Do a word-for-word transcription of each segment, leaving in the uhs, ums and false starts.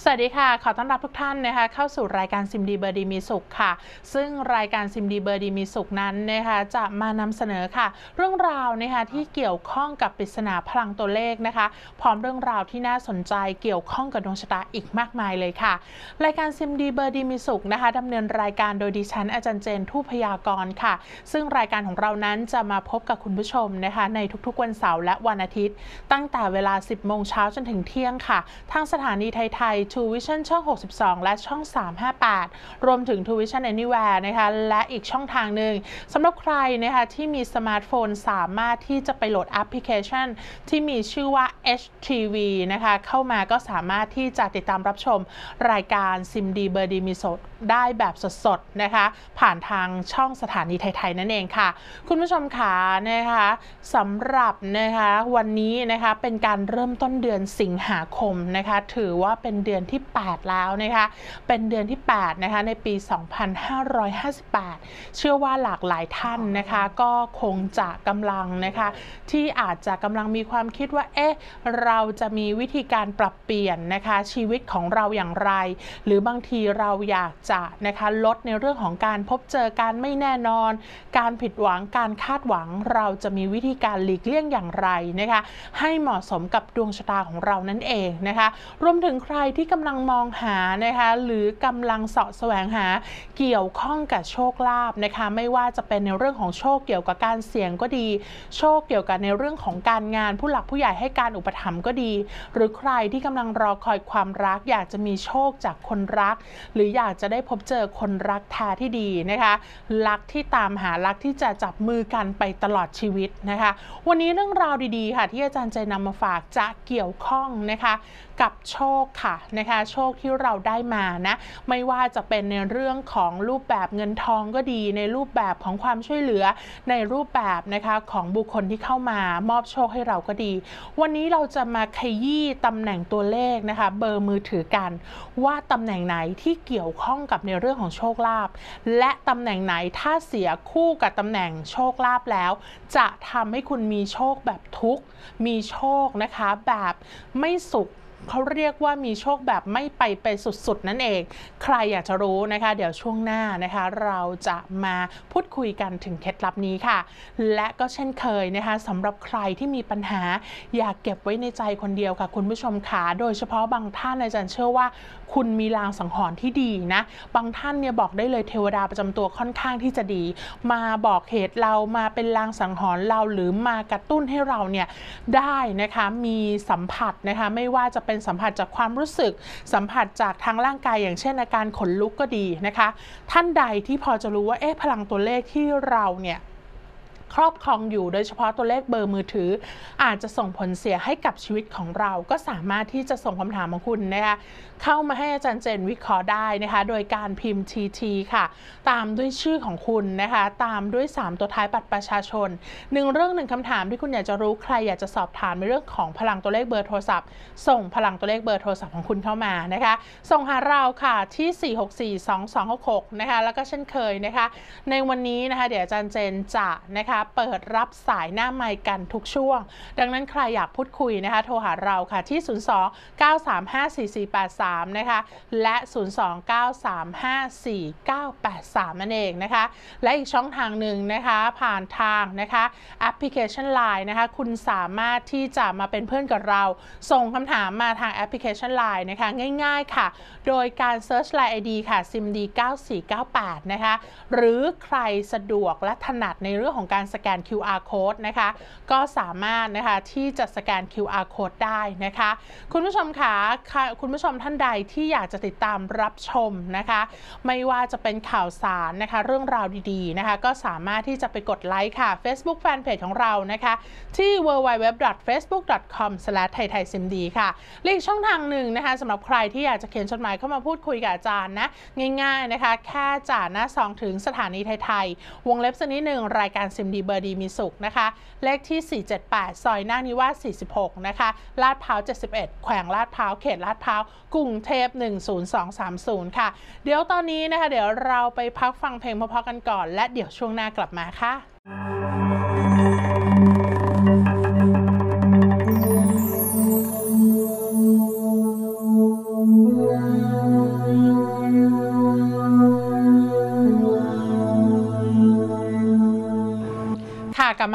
สวัสดีค่ะขอต้อนรับทุกท่านนะคะเข้าสู่รายการซิมดีเบอร์ดีมีสุขค่ะซึ่งรายการซิมดีเบอร์ดีมีสุขนั้นนะคะจะมานำเสนอค่ะเรื่องราวนะคะที่เกี่ยวข้องกับปริศนาพลังตัวเลขนะคะพร้อมเรื่องราวที่น่าสนใจเกี่ยวข้องกับดวงชะตาอีกมากมายเลยค่ะรายการซิมดีเบอร์ดีมีสุขนะคะดำเนินรายการโดยดิฉันอาจารย์เจนทูปพยากรณ์ค่ะซึ่งรายการของเรานั้นจะมาพบกับคุณผู้ชมนะคะในทุกๆวันเสาร์และวันอาทิตย์ตั้งแต่เวลา สิบโมงเช้าจนถึงเที่ยงค่ะทางสถานีไทยไทย True Vision ช่องหกสิบสองและช่องสามห้าแปดรวมถึง True Vision Anywhere นะคะและอีกช่องทางหนึ่งสำหรับใครนะคะที่มีสมาร์ทโฟนสามารถที่จะไปโหลดแอปพลิเคชันที่มีชื่อว่า เอช ที วี นะคะเข้ามาก็สามารถที่จะติดตามรับชมรายการซิมดีเบอร์ดีมีสดได้แบบสดๆนะคะผ่านทางช่องสถานีไทยๆนั่นเองค่ะคุณผู้ชมขานะคะสำหรับนะคะวันนี้นะคะเป็นการเริ่มต้นเดือนสิงหาคมนะคะถือว่าเป็นเดือนที่แปดแล้วนะคะเป็นเดือนที่แปดนะคะในปีสองพันห้าร้อยห้าสิบแปดเชื่อว่าหลากหลายท่านนะคะก็คงจะกำลังนะคะที่อาจจะกำลังมีความคิดว่าเอ๊ะเราจะมีวิธีการปรับเปลี่ยนนะคะชีวิตของเราอย่างไรหรือบางทีเราอยากจะนะคะลดในเรื่องของการพบเจอการไม่แน่นอนการผิดหวังการคาดหวังเราจะมีวิธีการหลีกเลี่ยงอย่างไรนะคะให้เหมาะสมกับดวงชะตาของเรานั่นเองนะคะรวมถึงใครที่กำลังมองหานะคะหรือกำลังเสาะแสวงหาเกี่ยวข้องกับโชคลาภนะคะไม่ว่าจะเป็นในเรื่องของโชคเกี่ยวกับการเสี่ยงก็ดีโชคเกี่ยวกับในเรื่องของการงานผู้หลักผู้ใหญ่ให้การอุปถัมภ์ก็ดีหรือใครที่กำลังรอคอยความรักอยากจะมีโชคจากคนรักหรืออยากจะได้พบเจอคนรักแท้ที่ดีนะคะรักที่ตามหารักที่จะจับมือกันไปตลอดชีวิตนะคะวันนี้เรื่องราวดีๆค่ะที่อาจารย์ใจนำมาฝากจะเกี่ยวข้องนะคะกับโชคค่ะนะคะโชคที่เราได้มานะไม่ว่าจะเป็นในเรื่องของรูปแบบเงินทองก็ดีในรูปแบบของความช่วยเหลือในรูปแบบนะคะของบุคคลที่เข้ามามอบโชคให้เราก็ดีวันนี้เราจะมาขยี้ตำแหน่งตัวเลขนะคะเบอร์มือถือกันว่าตำแหน่งไหนที่เกี่ยวข้องกับในเรื่องของโชคลาภและตำแหน่งไหนถ้าเสียคู่กับตำแหน่งโชคลาภแล้วจะทำให้คุณมีโชคแบบทุกข์มีโชคนะคะแบบไม่สุขเขาเรียกว่ามีโชคแบบไม่ไปไปสุดๆนั่นเองใครอยากจะรู้นะคะเดี๋ยวช่วงหน้านะคะเราจะมาพูดคุยกันถึงเคล็ดลับนี้ค่ะและก็เช่นเคยนะคะสำหรับใครที่มีปัญหาอยากเก็บไว้ในใจคนเดียวค่ะคุณผู้ชมขาโดยเฉพาะบางท่านอาจารย์เชื่อว่าคุณมีลางสังหรณ์ที่ดีนะบางท่านเนี่ยบอกได้เลยเทวดาประจำตัวค่อนข้างที่จะดีมาบอกเหตุเรามาเป็นลางสังหรณ์เราหรือมากระตุ้นให้เราเนี่ยได้นะคะมีสัมผัสนะคะไม่ว่าจะเป็นสัมผัสจากความรู้สึกสัมผัสจากทางร่างกายอย่างเช่นอาการขนลุกก็ดีนะคะท่านใดที่พอจะรู้ว่าเอ๊ะพลังตัวเลขที่เราเนี่ยครอบครองอยู่โดยเฉพาะตัวเลขเบอร์มือถืออาจจะส่งผลเสียให้กับชีวิตของเราก็สามารถที่จะส่งคำถามของคุณนะคะเข้ามาให้อาจารย์เจนวิเคราะห์ได้นะคะโดยการพิมพ์ ที ที ค่ะตามด้วยชื่อของคุณนะคะตามด้วยสามตัวท้ายบัตรประชาชนหนึ่งเรื่องหนึ่งคำถามที่คุณอยากจะรู้ใครอยากจะสอบถามในเรื่องของพลังตัวเลขเบอร์โทรศัพท์ส่งพลังตัวเลขเบอร์โทรศัพท์ของคุณเข้ามานะคะส่งหาเราค่ะที่สี่ หก สี่ สอง สอง หก หกนะคะแล้วก็เช่นเคยนะคะในวันนี้นะคะเดี๋ยวอาจารย์เจนจะนะคะเปิดรับสายหน้าไมค์กันทุกช่วงดังนั้นใครอยากพูดคุยนะคะโทรหาเราค่ะที่ศูนย์ สอง เก้า สาม ห้า สี่ สี่ แปด สามนะคะและศูนย์ สอง เก้า สาม ห้า สี่ เก้า แปด สามนั่นเองนะคะและอีกช่องทางหนึ่งนะคะผ่านทางนะคะแอปพลิเคชัน ไลน์ นะคะคุณสามารถที่จะมาเป็นเพื่อนกับเราส่งคำถามมาทางแอปพลิเคชัน ไลน์ นะคะง่ายๆค่ะโดยการเซิร์ช ไลน์ ไอ ดี ค่ะ ซิม ดี เก้า สี่ เก้า แปดนะคะหรือใครสะดวกและถนัดในเรื่องของการสแกน คิว อาร์ Code นะคะก็สามารถนะคะที่จะสแกน คิว อาร์ Code ได้นะคะคุณผู้ชมคะคุณผู้ชมท่านใดที่อยากจะติดตามรับชมนะคะไม่ว่าจะเป็นข่าวสารนะคะเรื่องราวดีๆนะคะก็สามารถที่จะไปกดไลค์ค่ะ Facebook Fanpage ของเรานะคะที่ ดับเบิลยู ดับเบิลยู ดับเบิลยู ดอท เฟซบุ๊ก ดอท คอม สแลช ไทยไทยซิมดี ค่ะและอีกช่องทางหนึ่งนะคะสำหรับใครที่อยากจะเขียนจดหมายเข้ามาพูดคุยกับอาจารย์นะง่ายๆนะคะแค่จ่าหน้าซองถึงสถานีไทยไทยวงเล็บสักนิดหนึ่งรายการซิมดีเบอร์ดีมีสุขนะคะเลขที่สี่ เจ็ด แปดซอยนาคนิวาสสี่สิบหกนะคะลาดพร้าวเจ็ดสิบเอ็ดแขวงลาดพร้าวเขตลาดพร้าวกรุงเทพหนึ่ง ศูนย์ สอง สาม ศูนย์ค่ะเดี๋ยวตอนนี้นะคะเดี๋ยวเราไปพักฟังเพลงเพราะๆกันก่อนและเดี๋ยวช่วงหน้ากลับมาค่ะ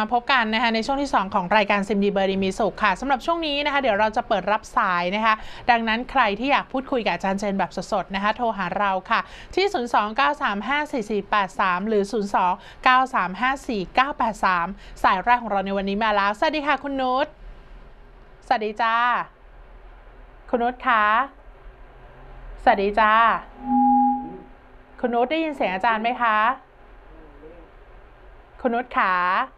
มาพบกันนะคะในช่วงที่สองของรายการซิมดีเบอร์ดีมีสุขค่ะสำหรับช่วงนี้นะคะเดี๋ยวเราจะเปิดรับสายนะคะดังนั้นใครที่อยากพูดคุยกับอาจารย์เจนแบบสดๆนะคะโทรหาเราค่ะที่ ศูนย์ สอง เก้า สาม ห้า สี่ สี่ แปด สาม หรือ ศูนย์ สอง เก้า สาม ห้า สี่ เก้า แปด สาม สายแรกของเราในวันนี้มาแล้วสวัสดีค่ะคุณนุชสวัสดีจ้าคุณนุชคะสวัสดีจ้าคุณนุชได้ยินเสียงอาจารย์ไหมคะคุณนุชขา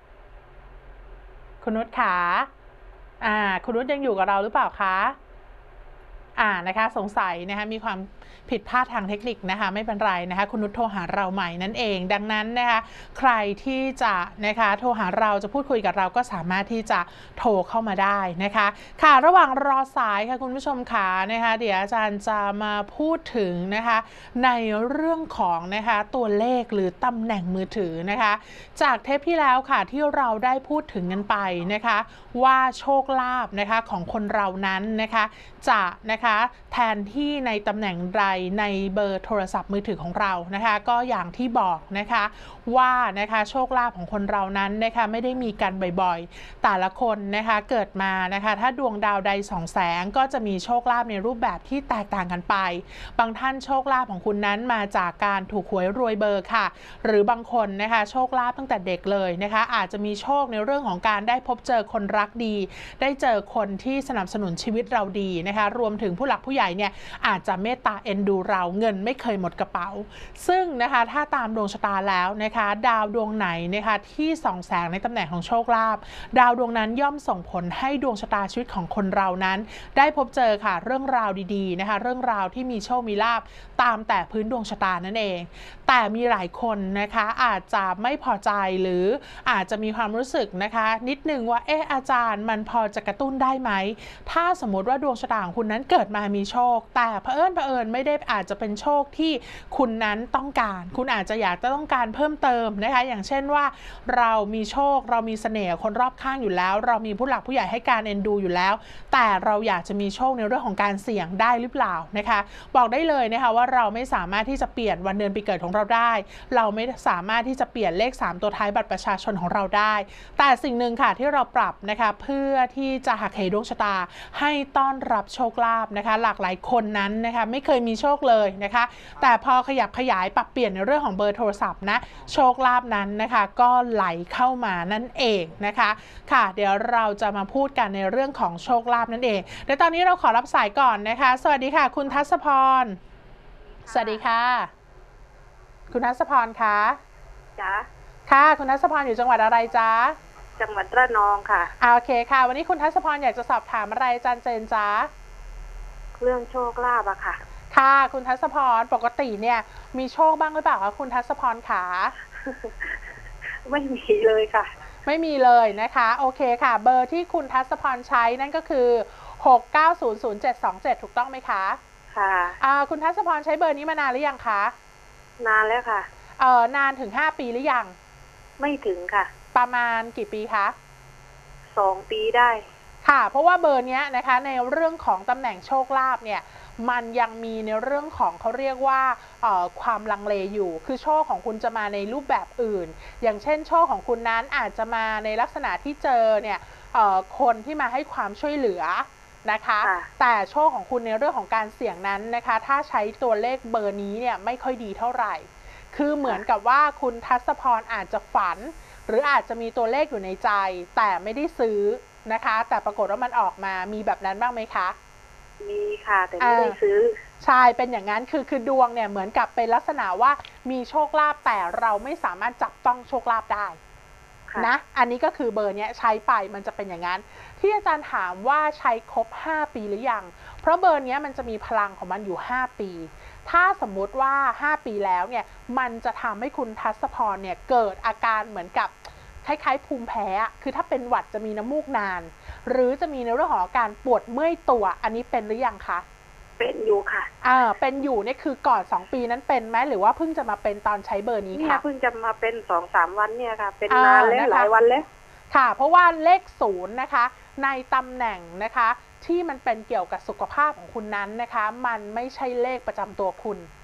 คุณนุชขาอ่าคุณนุชยังอยู่กับเราหรือเปล่าคะอ่านะคะสงสัยนะคะมีความผิดพลาดทางเทคนิคนะคะไม่เป็นไรนะคะคุณนุชโทรหาเราใหม่นั่นเองดังนั้นนะคะใครที่จะนะคะโทรหาเราจะพูดคุยกับเราก็สามารถที่จะโทรเข้ามาได้นะคะค่ะระหว่างรอสายค่ะคุณผู้ชมขานะคะเดี๋ยวอาจารย์จะมาพูดถึงนะคะในเรื่องของนะคะตัวเลขหรือตำแหน่งมือถือนะคะจากเทปที่แล้วค่ะที่เราได้พูดถึงกันไปนะคะว่าโชคลาภนะคะของคนเรานั้นนะคะจะนะคะแทนที่ในตำแหน่งใดในเบอร์โทรศัพท์มือถือของเรานะคะก็อย่างที่บอกนะคะว่านะคะโชคลาภของคนเรานั้นนะคะไม่ได้มีกันบ่อยๆแต่ละคนนะคะเกิดมานะคะถ้าดวงดาวใดส่องแสงก็จะมีโชคลาภในรูปแบบที่แตกต่างกันไปบางท่านโชคลาภของคุณนั้นมาจากการถูกหวยรวยเบอร์ค่ะหรือบางคนนะคะโชคลาภตั้งแต่เด็กเลยนะคะอาจจะมีโชคในเรื่องของการได้พบเจอคนรักดีได้เจอคนที่สนับสนุนชีวิตเราดีนะคะรวมถึงผู้หลักผู้ใหญ่เนี่ยอาจจะเมตตาเอ็นดูเราเงินไม่เคยหมดกระเป๋าซึ่งนะคะถ้าตามดวงชะตาแล้วนะคะดาวดวงไหนนะคะที่ส่องแสงในตำแหน่งของโชคลาภดาวดวงนั้นย่อมส่งผลให้ดวงชะตาชีวิตของคนเรานั้นได้พบเจอค่ะเรื่องราวดีๆนะคะเรื่องราวที่มีโชคมีลาภตามแต่พื้นดวงชะตานั่นเองแต่มีหลายคนนะคะอาจจะไม่พอใจหรืออาจจะมีความรู้สึกนะคะนิดนึงว่าเอออาจารย์มันพอจะกระตุ้นได้ไหมถ้าสมมติว่าดวงชะตาของคุณนั้นเกิดมามีโชคแต่เผอิญเผอิญไม่ได้อาจจะเป็นโชคที่คุณนั้นต้องการคุณอาจจะอยากจะต้องการเพิ่มเติมนะคะอย่างเช่นว่าเรามีโชคเรามีเสน่ห์คนรอบข้างอยู่แล้วเรามีผู้หลักผู้ใหญ่ให้การเอ็นดูอยู่แล้วแต่เราอยากจะมีโชคในเรื่องของการเสี่ยงได้หรือเปล่านะคะบอกได้เลยนะคะว่าเราไม่สามารถที่จะเปลี่ยนวันเดือนปีเกิดของเราได้เราไม่สามารถที่จะเปลี่ยนเลขสามตัวท้ายบัตรประชาชนของเราได้แต่สิ่งหนึ่งค่ะที่เราปรับนะคะเพื่อที่จะหักเหดวงชะตาให้ต้อนรับโชคลาภนะคะหลากหลายคนนั้นนะคะไม่เคยมีโชคเลยนะคะแต่พอขยับขยายปรับเปลี่ยนในเรื่องของเบอร์โทรศัพท์นะโชคลาภนั้นนะคะก็ไหลเข้ามานั่นเองนะคะค่ะเดี๋ยวเราจะมาพูดกันในเรื่องของโชคลาภนั่นเองเดี๋ยวตอนนี้เราขอรับสายก่อนนะคะสวัสดีค่ะคุณทัศพรสวัสดีค่ะคุณทัศพรคะจ้าค่ะคุณทัศพรอยู่จังหวัดอะไรจ๊ะจังหวัดระนองค่ะอ่าโอเคค่ะวันนี้คุณทัศพรอยากจะสอบถามอะไรอาจารย์เจนจ๊ะเรื่องโชคลาภอะค่ะค่ะคุณทัศพรปกติเนี่ยมีโชคบ้างหรือเปล่าคะคุณทัศพรขาไม่มีเลยค่ะไม่มีเลยนะคะโอเคค่ะเบอร์ที่คุณทัศพรใช้นั่นก็คือหก เก้า ศูนย์ ศูนย์ เจ็ด สอง เจ็ดถูกต้องไหมคะค่ะอ่าคุณทัศพรใช้เบอร์นี้มานานหรือยังคะนานแล้วค่ะเอ่อนานถึงห้าปีหรือยังไม่ถึงค่ะประมาณกี่ปีคะสองปีได้ค่ะเพราะว่าเบอร์นี้นะคะในเรื่องของตำแหน่งโชคลาภเนี่ยมันยังมีในเรื่องของเขาเรียกว่าความลังเลอยู่คือโชคของคุณจะมาในรูปแบบอื่นอย่างเช่นโชคของคุณนั้นอาจจะมาในลักษณะที่เจอเนี่ยคนที่มาให้ความช่วยเหลือนะคะแต่โชคของคุณในเรื่องของการเสี่ยงนั้นนะคะถ้าใช้ตัวเลขเบอร์นี้เนี่ยไม่ค่อยดีเท่าไหร่คือเหมือนกับว่าคุณทัศพรอาจจะฝันหรืออาจจะมีตัวเลขอยู่ในใจแต่ไม่ได้ซื้อนะคะแต่ปรากฏว่ามันออกมามีแบบนั้นบ้างไหมคะมีค่ะแต่ไม่ได้ซื้อใช่เป็นอย่างนั้นคือคือดวงเนี่ยเหมือนกับเป็นลักษณะว่ามีโชคลาภแต่เราไม่สามารถจับต้องโชคลาภได้นะอันนี้ก็คือเบอร์นี้ใช้ไปมันจะเป็นอย่างนั้นที่อาจารย์ถามว่าใช้ครบห้าปีหรือยังเพราะเบอร์นี้มันจะมีพลังของมันอยู่ห้าปีถ้าสมมุติว่าห้าปีแล้วเนี่ยมันจะทำให้คุณทัศพรเนี่ยเกิดอาการเหมือนกับคล้ายๆภูมิแพ้คือถ้าเป็นหวัดจะมีน้ำมูกนานหรือจะมีในเรื่องของอาการปวดเมื่อยตัวอันนี้เป็นหรือยังคะเป็นอยู่ค่ะอ่าเป็นอยู่เนี่ยคือก่อนสองปีนั้นเป็นไหมหรือว่าเพิ่งจะมาเป็นตอนใช้เบอร์นี้ค่ะเพิ่งจะมาเป็นสองสามวันเนี่ยค่ะเป็นนานแล้วหลายวันแล้วค่ะเพราะว่าเลขศูนย์นะคะในตำแหน่งนะคะที่มันเป็นเกี่ยวกับสุขภาพของคุณนั้นนะคะมันไม่ใช่เลขประจำตัวคุณ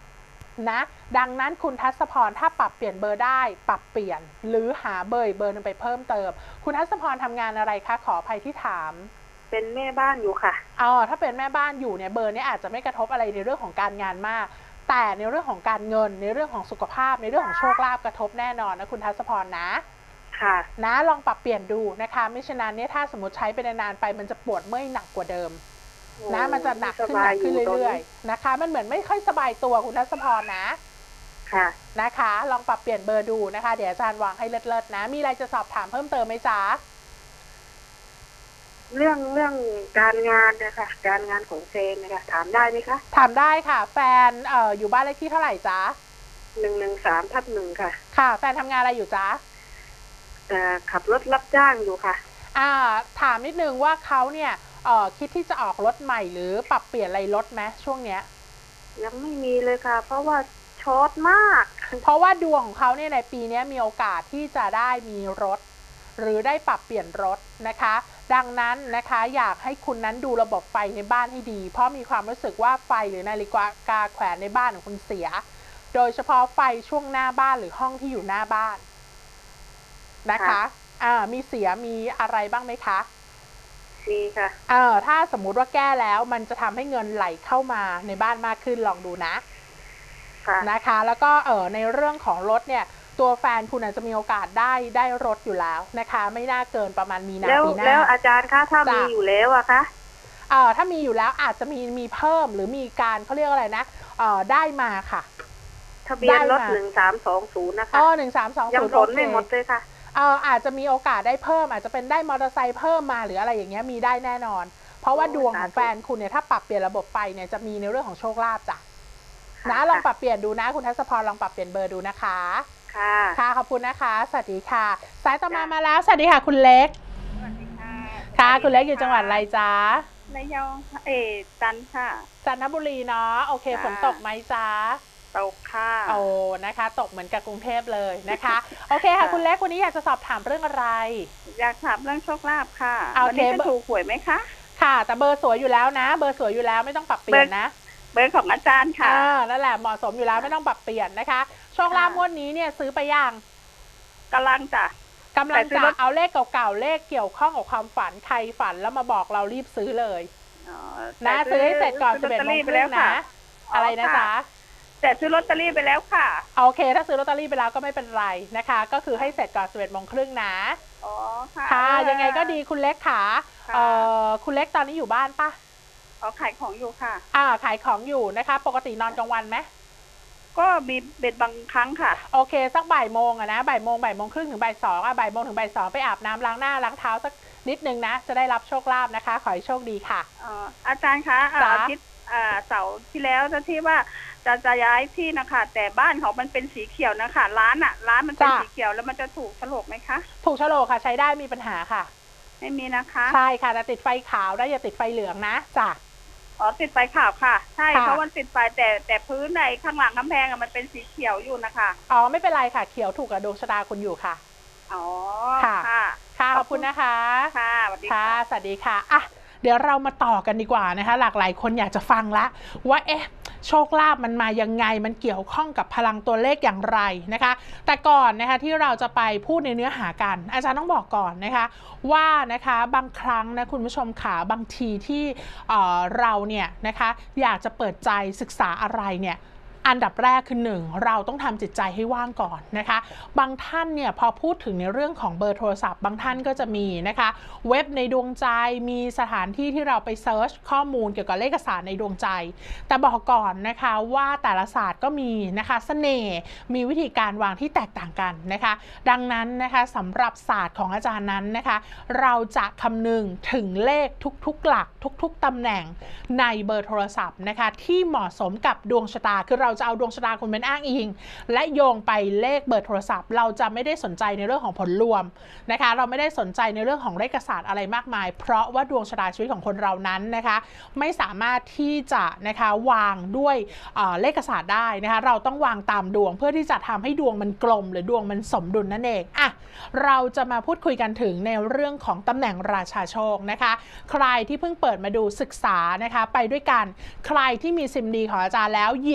นะดังนั้นคุณทัศพรถ้าปรับเปลี่ยนเบอร์ได้ปรับเปลี่ยนหรือหาเบอร์เบอร์นึงไปเพิ่มเติมคุณทัศพรทำงานอะไรคะขออภัยที่ถามเป็นแม่บ้านอยู่ค่ะอ๋อถ้าเป็นแม่บ้านอยู่เนี่ยเบอร์นี้อาจจะไม่กระทบอะไรในเรื่องของการงานมากแต่ในเรื่องของการเงินในเรื่องของสุขภาพในเรื่องของโชคลาภกระทบแน่นอนนะคุณทัศพรนะค่ะนะลองปรับเปลี่ยนดูนะคะไม่ฉะนั้นเนี่ยถ้าสมมติใช้ไปนานๆไปมันจะปวดเมื่อยหนักกว่าเดิมนะมันจะหนักขึ้นหนักขึ้นเรื่อยๆนะคะมันเหมือนไม่ค่อยสบายตัวคุณทัศพรนะค่ะนะคะลองปรับเปลี่ยนเบอร์ดูนะคะเดี๋ยวอาจารย์วางให้เลิศๆนะมีอะไรจะสอบถามเพิ่มเติมไหมจ๊ะเรื่องเรื่องการงานนะคะการงานของแฟนนะคะถามได้ไหมคะถามได้ค่ะแฟนเอ่ออยู่บ้านเลขที่เท่าไหร่จ๊ะหนึ่งหนึ่งสามทับหนึ่งค่ะค่ะแฟนทำงานอะไรอยู่จ๊ะเอ่อขับรถรับจ้างอยู่ค่ะอ่าถามนิดนึงว่าเขาเนี่ยเอ่อคิดที่จะออกรถใหม่หรือปรับเปลี่ยนอะไรรถไหมช่วงเนี้ยยังไม่มีเลยค่ะเพราะว่าช็อตมากเพราะว่าดวงของเขาเนี่ยในปีนี้มีโอกาสที่จะได้มีรถหรือได้ปรับเปลี่ยนรถนะคะดังนั้นนะคะอยากให้คุณนั้นดูระบบไฟในบ้านให้ดีเพราะมีความรู้สึกว่าไฟหรือนาฬิกาแขวนในบ้านของคุณเสียโดยเฉพาะไฟช่วงหน้าบ้านหรือห้องที่อยู่หน้าบ้านนะคะอ่ามีเสียมีอะไรบ้างไหมคะมีค่ะเออถ้าสมมุติว่าแก้แล้วมันจะทำให้เงินไหลเข้ามาในบ้านมากขึ้นลองดูนะนะคะแล้วก็เออในเรื่องของรถเนี่ยตัวแฟนคุณอาจจะมีโอกาสได้ได้รถอยู่แล้วนะคะไม่น่าเกินประมาณมีนาปีหน้าแล้วอาจารย์คะถ้ามีอยู่แล้วอะคะเออถ้ามีอยู่แล้วอาจจะมีมีเพิ่มหรือมีการเขาเรียกอะไรนะเออได้มาค่ะทะเบียนรถหนึ่งสามสองศูนย์นะคะอ๋อหนึ่งสามสองศูนย์ยังผลไม่หมดเลยค่ะเอออาจจะมีโอกาสได้เพิ่มอาจจะเป็นได้มอเตอร์ไซค์เพิ่มมาหรืออะไรอย่างเงี้ยมีได้แน่นอนเพราะว่าดวงของแฟนคุณเนี่ยถ้าปรับเปลี่ยนระบบไฟเนี่ยจะมีในเรื่องของโชคลาภจ้ะนะลองปรับเปลี่ยนดูนะคุณทัศพรลองปรับเปลี่ยนเบอร์ดูนะคะค่ะค่ะขอบคุณนะคะสวัสดีค่ะสายต่อมามาแล้วสวัสดีค่ะคุณเล็กสวัสดีค่ะค่ะคุณเล็กอยู่จังหวัดอะไรจ๊ะระยองเอจันทร์ค่ะจันทบุรีเนาะโอเคฝนตกไหมจ๊ะตกค่ะโอ้นะคะตกเหมือนกับกรุงเทพเลยนะคะโอเคค่ะคุณเล็กวันนี้อยากจะสอบถามเรื่องอะไรอยากถามเรื่องโชคลาภค่ะวันนี้จะถูกหวยไหมคะค่ะแต่เบอร์สวยอยู่แล้วนะเบอร์สวยอยู่แล้วไม่ต้องปรับเปลี่ยนนะเบอร์ของอาจารย์ค่ะอ่านั่นแหละเหมาะสมอยู่แล้วไม่ต้องปรับเปลี่ยนนะคะโชคลาภงวดนี้เนี่ยซื้อไปยังกำลังจะกำลังจะเอาเลขเก่าๆเลขเกี่ยวข้องกับความฝันใครฝันแล้วมาบอกเรารีบซื้อเลยนะซื้อให้เสร็จก่อนสิบเอ็ดโมงครึ่งนะอะไรนะจ๊ะแต่ซื้อลอตเตอรี่ไปแล้วค่ะโอเคถ้าซื้อลอตเตอรี่ไปแล้วก็ไม่เป็นไรนะคะก็คือให้เสร็จก่อนสิบเอ็ดโมงครึ่งนะอ๋อค่ะค่ะยังไงก็ดีคุณเล็กค่ะเอ่อคุณเล็กตอนนี้อยู่บ้านปะอ๋อขายของอยู่ค่ะอ่าขายของอยู่นะคะปกตินอนกลางวันไหมก็มีเบ็ดบางครั้งค่ะโอเคสักบ่ายโมงอะนะบ่ายโมงบ่ายโมงครึ่งถึงบ่ายสองอะบ่ายโมงถึงบ่ายสองไปอาบน้ำล้างหน้าล้างเท้าสักนิดนึงนะจะได้รับโชคลาภนะคะขอให้โชคดีค่ะอ๋ออาจารย์คะอาทิตย์เสาร์ที่แล้วที่ว่าจะจะย้ายที่นะคะแต่บ้านเขามันเป็นสีเขียวนะคะร้านอะร้านมันเป็นสีเขียวแล้วมันจะถูกโฉลกไหมคะถูกโฉลกค่ะใช้ได้มีปัญหาค่ะไม่มีนะคะใช่ค่ะแต่ติดไฟขาวได้อย่าติดไฟเหลืองนะจ้ะอ๋อติดไฟขาวค่ะใช่เพราะมันติดไฟแต่แต่พื้นในข้างหลังกำแพงอะมันเป็นสีเขียวอยู่นะคะอ๋อไม่เป็นไรค่ะเขียวถูกกับดวงชะตาคุณอยู่ค่ะอ๋อค่ะค่ะขอบคุณนะคะค่ะสวัสดีค่ะสวัสดีค่ะอ่ะเดี๋ยวเรามาต่อกันดีกว่านะคะหลากหลายคนอยากจะฟังละว่าเอ๊ะโชคลาภมันมายังไงมันเกี่ยวข้องกับพลังตัวเลขอย่างไรนะคะแต่ก่อนนะคะที่เราจะไปพูดในเนื้อหากันอาจารย์ต้องบอกก่อนนะคะว่านะคะบางครั้งนะคุณผู้ชมขาบางทีที่เอ่อเราเนี่ยนะคะอยากจะเปิดใจศึกษาอะไรเนี่ยอันดับแรกคือหนึ่งเราต้องทำจิตใจให้ว่างก่อนนะคะบางท่านเนี่ยพอพูดถึงในเรื่องของเบอร์โทรศัพท์บางท่านก็จะมีนะคะเว็บในดวงใจมีสถานที่ที่เราไปเซิร์ชข้อมูลเกี่ยวกับเลขศาสตร์ในดวงใจแต่บอกก่อนนะคะว่าแต่ละศาสตร์ก็มีนะคะเสน่ห์มีวิธีการวางที่แตกต่างกันนะคะดังนั้นนะคะสำหรับศาสตร์ของอาจารย์นั้นนะคะเราจะคำนึงถึงเลขทุกๆหลักทุกๆตำแหน่งในเบอร์โทรศัพท์นะคะที่เหมาะสมกับดวงชะตาคือเราจะเอาดวงชะตาคุณเป็นอ้างอิงและโยงไปเลขเบอร์โทรศัพท์เราจะไม่ได้สนใจในเรื่องของผลรวมนะคะเราไม่ได้สนใจในเรื่องของเลขศาสตร์อะไรมากมายเพราะว่าดวงชะตาชีวิตของคนเรานั้นนะคะไม่สามารถที่จะนะคะวางด้วยเลขศาสตร์ได้นะคะเราต้องวางตามดวงเพื่อที่จะทำให้ดวงมันกลมหรือดวงมันสมดุลนั่นเองอ่ะเราจะมาพูดคุยกันถึงในเรื่องของตำแหน่งราชาโชคนะคะใครที่เพิ่งเปิดมาดูศึกษานะคะไปด้วยกันใครที่มีซิมดีของอาจารย์แล้วหยิบซิม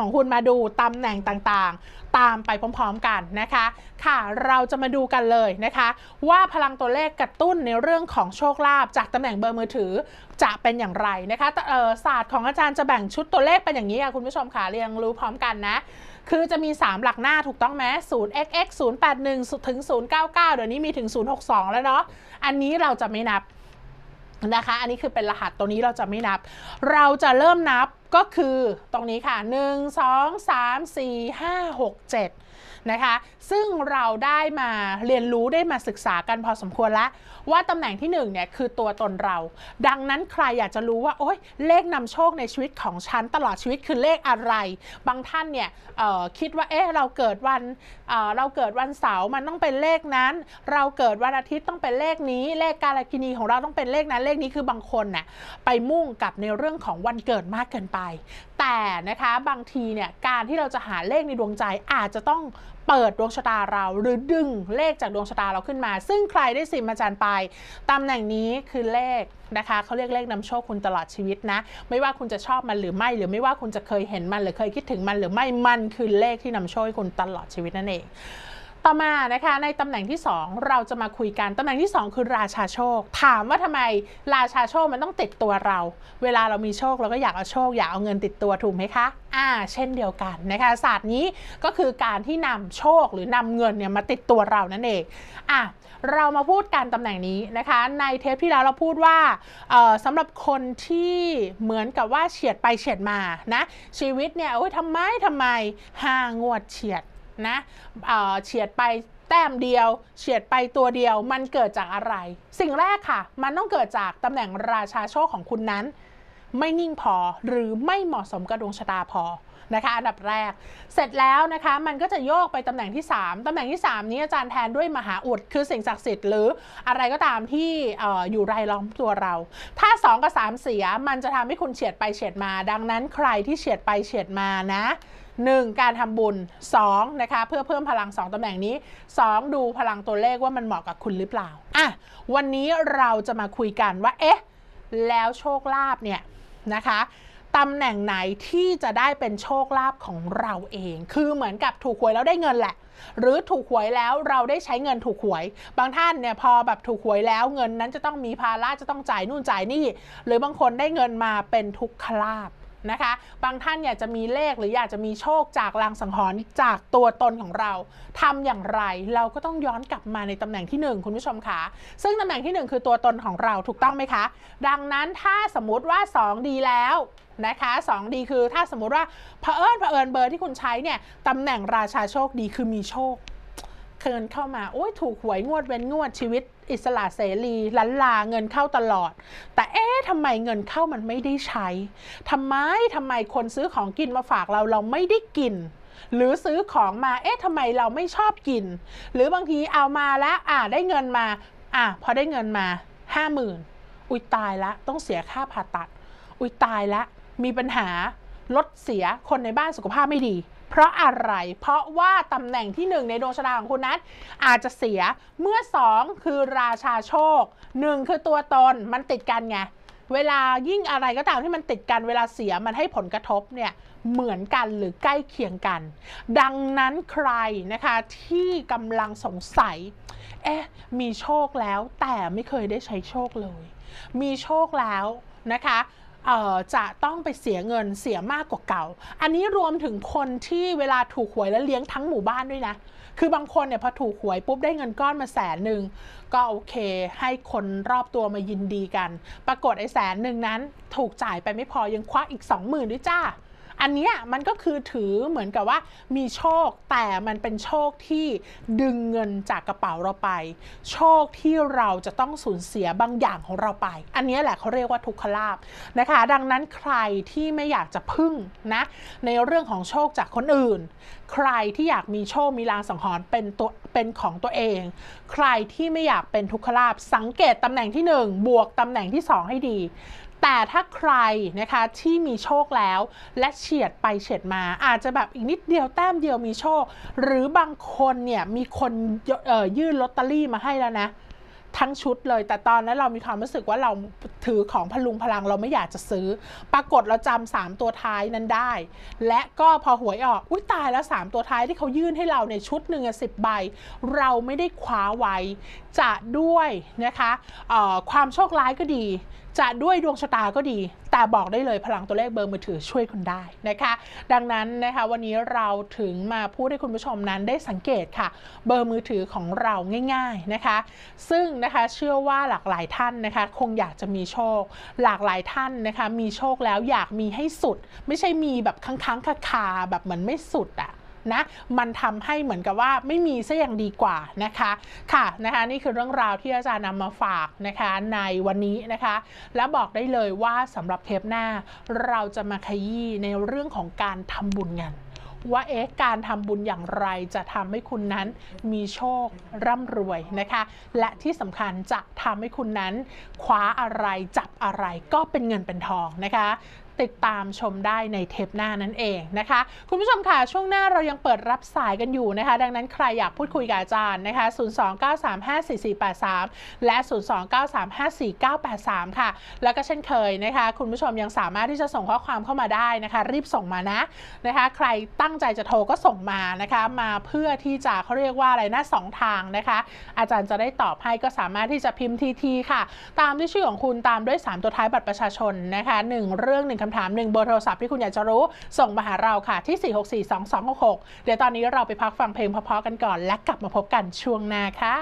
ของคุณมาดูตำแหน่งต่างๆตามไปพร้อมๆกันนะคะค่ะเราจะมาดูกันเลยนะคะว่าพลังตัวเลขกระตุ้นในเรื่องของโชคลาภจากตำแหน่งเบอร์มือถือจะเป็นอย่างไรนะคะศาสตร์ของอาจารย์จะแบ่งชุดตัวเลขเป็นอย่างนี้ค่ะคุณผู้ชมค่ะเรียงรู้พร้อมกันนะคือจะมีสามหลักหน้าถูกต้องไหม ศูนย์ เอ็กซ์ เอ็กซ์ ศูนย์ แปด หนึ่ง ถึง ศูนย์ เก้า เก้า เดี๋ยวนี้มีถึง ศูนย์ หก สอง แล้วเนาะอันนี้เราจะไม่นับนะคะอันนี้คือเป็นรหัสตัวนี้เราจะไม่นับเราจะเริ่มนับก็คือตรงนี้ค่ะหนึ่ง สอง สาม สี่ ห้า หก เจ็ดนะคะซึ่งเราได้มาเรียนรู้ได้มาศึกษากันพอสมควรแล้วว่าตำแหน่งที่หนึ่งเนี่ยคือตัวตนเราดังนั้นใครอยากจะรู้ว่าโอ๊ยเลขนำโชคในชีวิตของฉันตลอดชีวิตคือเลขอะไรบางท่านเนี่ยคิดว่าเอ๊ะเราเกิดวันเเราเกิดวันเสาร์มันต้องเป็นเลขนั้นเราเกิดวันอาทิตย์ต้องเป็นเลขนี้เลขกาลกินีของเราต้องเป็นเลขนั้นเลขนี้คือบางคนน่ะไปมุ่งกับในเรื่องของวันเกิดมากเกินไปแต่นะคะบางทีเนี่ยการที่เราจะหาเลขในดวงใจอาจจะต้องเปิดดวงชะตาเราหรือดึงเลขจากดวงชะตาเราขึ้นมาซึ่งใครได้สิมอาจารย์ไปตำแหน่งนี้คือเลขนะคะเขาเรียกเลขนำโชคคุณตลอดชีวิตนะไม่ว่าคุณจะชอบมันหรือไม่หรือไม่ว่าคุณจะเคยเห็นมันหรือเคยคิดถึงมันหรือไม่มันคือเลขที่นำโชคให้คุณตลอดชีวิตนั่นเองต่อมานะคะในตำแหน่งที่สองเราจะมาคุยกันตำแหน่งที่สองคือราชาโชคถามว่าทำไมราชาโชคมันต้องติดตัวเราเวลาเรามีโชคเราก็อยากเอาโชคอยากเอาเงินติดตัวถูกไหมคะอ่าเช่นเดียวกันนะคะศาสตร์นี้ก็คือการที่นำโชคหรือนำเงินเนี่ยมาติดตัวเรานั่นเองอ่ะเรามาพูดกันตำแหน่งนี้นะคะในเทปที่แล้วเราพูดว่าสำหรับคนที่เหมือนกับว่าเฉียดไปเฉียดมานะชีวิตเนี่ยโอ้ยทำไมทำไมห้างวดเฉียดนะเอ่อเฉียดไปแต้มเดียวเฉียดไปตัวเดียวมันเกิดจากอะไรสิ่งแรกค่ะมันต้องเกิดจากตำแหน่งราชาโชคของคุณนั้นไม่นิ่งพอหรือไม่เหมาะสมกับดวงชะตาพอนะคะอันดับแรกเสร็จแล้วนะคะมันก็จะโยกไปตำแหน่งที่สามตำแหน่งที่สามนี้อาจารย์แทนด้วยมหาอุดคือสิ่งศักดิ์สิทธิ์หรืออะไรก็ตามที่ อ, อ, อยู่รายล้อมตัวเราถ้าสองกับสามเสียมันจะทำให้คุณเฉียดไปเฉียดมาดังนั้นใครที่เฉียดไปเฉียดมานะหนึ่งการทำบุญสองนะคะเพื่อเพิ่มพลังสองตำแหน่งนี้สองดูพลังตัวเลขว่ามันเหมาะกับคุณหรือเปล่าอ่ะวันนี้เราจะมาคุยกันว่าเอ๊ะแล้วโชคลาภเนี่ยนะคะตำแหน่งไหนที่จะได้เป็นโชคลาภของเราเองคือเหมือนกับถูกหวยแล้วได้เงินแหละหรือถูกหวยแล้วเราได้ใช้เงินถูกหวยบางท่านเนี่ยพอแบบถูกหวยแล้วเงินนั้นจะต้องมีภาระจะต้องจ่ายนู่นจ่ายนี่หรือบางคนได้เงินมาเป็นทุกขลาภนะคะบางท่านอยากจะมีเลขหรืออยากจะมีโชคจากลางสังหรณ์จากตัวตนของเราทำอย่างไรเราก็ต้องย้อนกลับมาในตำแหน่งที่หนึ่งคุณผู้ชมคะซึ่งตำแหน่งที่หนึ่งคือตัวตนของเราถูกต้องไหมคะดังนั้นถ้าสมมุติว่าสองดีแล้วนะคะสองดีคือถ้าสมมุติว่าเผอิญเผอิญเบอร์ที่คุณใช้เนี่ยตำแหน่งราชาโชคดีคือมีโชคเกินเข้ามาโอ้ยถูกหวยงวดเว้นงวดชีวิตอิสระเสรีลันลาเงินเข้าตลอดแต่เอ๊ะทำไมเงินเข้ามันไม่ได้ใช้ทำไมทำไมคนซื้อของกินมาฝากเราเราไม่ได้กินหรือซื้อของมาเอ๊ะทำไมเราไม่ชอบกินหรือบางทีเอามาแล้วอ่ะได้เงินมาอ่ะพอได้เงินมาห้าหมื่นอุ้ยตายละต้องเสียค่าผ่าตัดอุ้ยตายละมีปัญหารถเสียคนในบ้านสุขภาพไม่ดีเพราะอะไรเพราะว่าตำแหน่งที่หนึ่งในดวงชะตาของคุณนั้นอาจจะเสียเมื่อสองคือราชาโชคหนึ่งคือตัวตนมันติดกันไงเวลายิ่งอะไรก็ตามที่มันติดกันเวลาเสียมันให้ผลกระทบเนี่ยเหมือนกันหรือใกล้เคียงกันดังนั้นใครนะคะที่กำลังสงสัยเอ๊ะมีโชคแล้วแต่ไม่เคยได้ใช้โชคเลยมีโชคแล้วนะคะจะต้องไปเสียเงินเสียมากกว่าเก่าอันนี้รวมถึงคนที่เวลาถูกหวยแล้วเลี้ยงทั้งหมู่บ้านด้วยนะคือบางคนเนี่ยพอถูกหวยปุ๊บได้เงินก้อนมาแสนหนึ่งก็โอเคให้คนรอบตัวมายินดีกันปรากฏไอ้แสนหนึ่งนั้นถูกจ่ายไปไม่พอยังควักอีกสองหมื่นด้วยจ้าอันนี้มันก็คือถือเหมือนกับว่ามีโชคแต่มันเป็นโชคที่ดึงเงินจากกระเป๋าเราไปโชคที่เราจะต้องสูญเสียบางอย่างของเราไปอันนี้แหละเขาเรียกว่าทุกขลาภนะคะดังนั้นใครที่ไม่อยากจะพึ่งนะในเรื่องของโชคจากคนอื่นใครที่อยากมีโชคมีลางสังหรณ์เป็นตัวเป็นของตัวเองใครที่ไม่อยากเป็นทุกขลาภสังเกตตำแหน่งที่หนึ่งบวกตำแหน่งที่สองให้ดีแต่ถ้าใครนะคะที่มีโชคแล้วและเฉียดไปเฉียดมาอาจจะแบบอีกนิดเดียวแต้มเดียวมีโชคหรือบางคนเนี่ยมีคนเอ่อยื่นลอตเตอรี่มาให้แล้วนะทั้งชุดเลยแต่ตอนนั้นเรามีความรู้สึกว่าเราถือของพลุงพลังเราไม่อยากจะซื้อปรากฏเราจำสามตัวท้ายนั้นได้และก็พอหวยออกอุ้ยตายแล้วสามตัวท้ายที่เขายื่นให้เราในชุดหนึ่งสิบใบเราไม่ได้คว้าไว้จะด้วยนะคะความโชคร้ายก็ดีจะด้วยดวงชะตาก็ดีแต่บอกได้เลยพลังตัวเลขเบอร์มือถือช่วยคุณได้นะคะดังนั้นนะคะวันนี้เราถึงมาพูดให้คุณผู้ชมนั้นได้สังเกตค่ะเบอร์มือถือของเราง่ายๆนะคะซึ่งนะคะเชื่อว่าหลากหลายท่านนะคะคงอยากจะมีโชคหลากหลายท่านนะคะมีโชคแล้วอยากมีให้สุดไม่ใช่มีแบบค้างๆคาๆแบบเหมือนไม่สุดอะนะมันทำให้เหมือนกับว่าไม่มีซะอย่างดีกว่านะคะค่ะนะคะนี่คือเรื่องราวที่อาจารย์นำมาฝากนะคะในวันนี้นะคะและบอกได้เลยว่าสำหรับเทปหน้าเราจะมาขยี้ในเรื่องของการทำบุญกันว่าเอ๊ะการทำบุญอย่างไรจะทำให้คุณนั้นมีโชคร่ำรวยนะคะและที่สำคัญจะทำให้คุณนั้นคว้าอะไรจับอะไรก็เป็นเงินเป็นทองนะคะติดตามชมได้ในเทปหน้านั่นเองนะคะคุณผู้ชมค่ะช่วงหน้าเรายังเปิดรับสายกันอยู่นะคะดังนั้นใครอยากพูดคุยกับอาจารย์นะคะศูนย์ สอง เก้า สาม ห้า สี่ สี่ แปด สามและศูนย์ สอง เก้า สาม ห้า สี่ เก้า แปด สามค่ะแล้วก็เช่นเคยนะคะคุณผู้ชมยังสามารถที่จะส่งข้อความเข้ามาได้นะคะรีบส่งมานะนะคะใครตั้งใจจะโทรก็ส่งมานะคะมาเพื่อที่จะเขาเรียกว่าอะไรนะสองทางนะคะอาจารย์จะได้ตอบให้ก็สามารถที่จะพิมพ์ทีทีค่ะตามด้วยชื่อของคุณตามด้วยสามตัวท้ายบัตรประชาชนนะคะหนึ่งเรื่องหนึ่งคำถามหนึ่งเบอร์โทรศัพท์ที่คุณอยากจะรู้ส่งมาหาเราค่ะที่ สี่ หก สี่ สอง สอง หก หก เดี๋ยวตอนนี้เราไปพักฟังเพลงเพราะๆกันก่อนและกลับมาพบกันช่วงหน้าค่ะ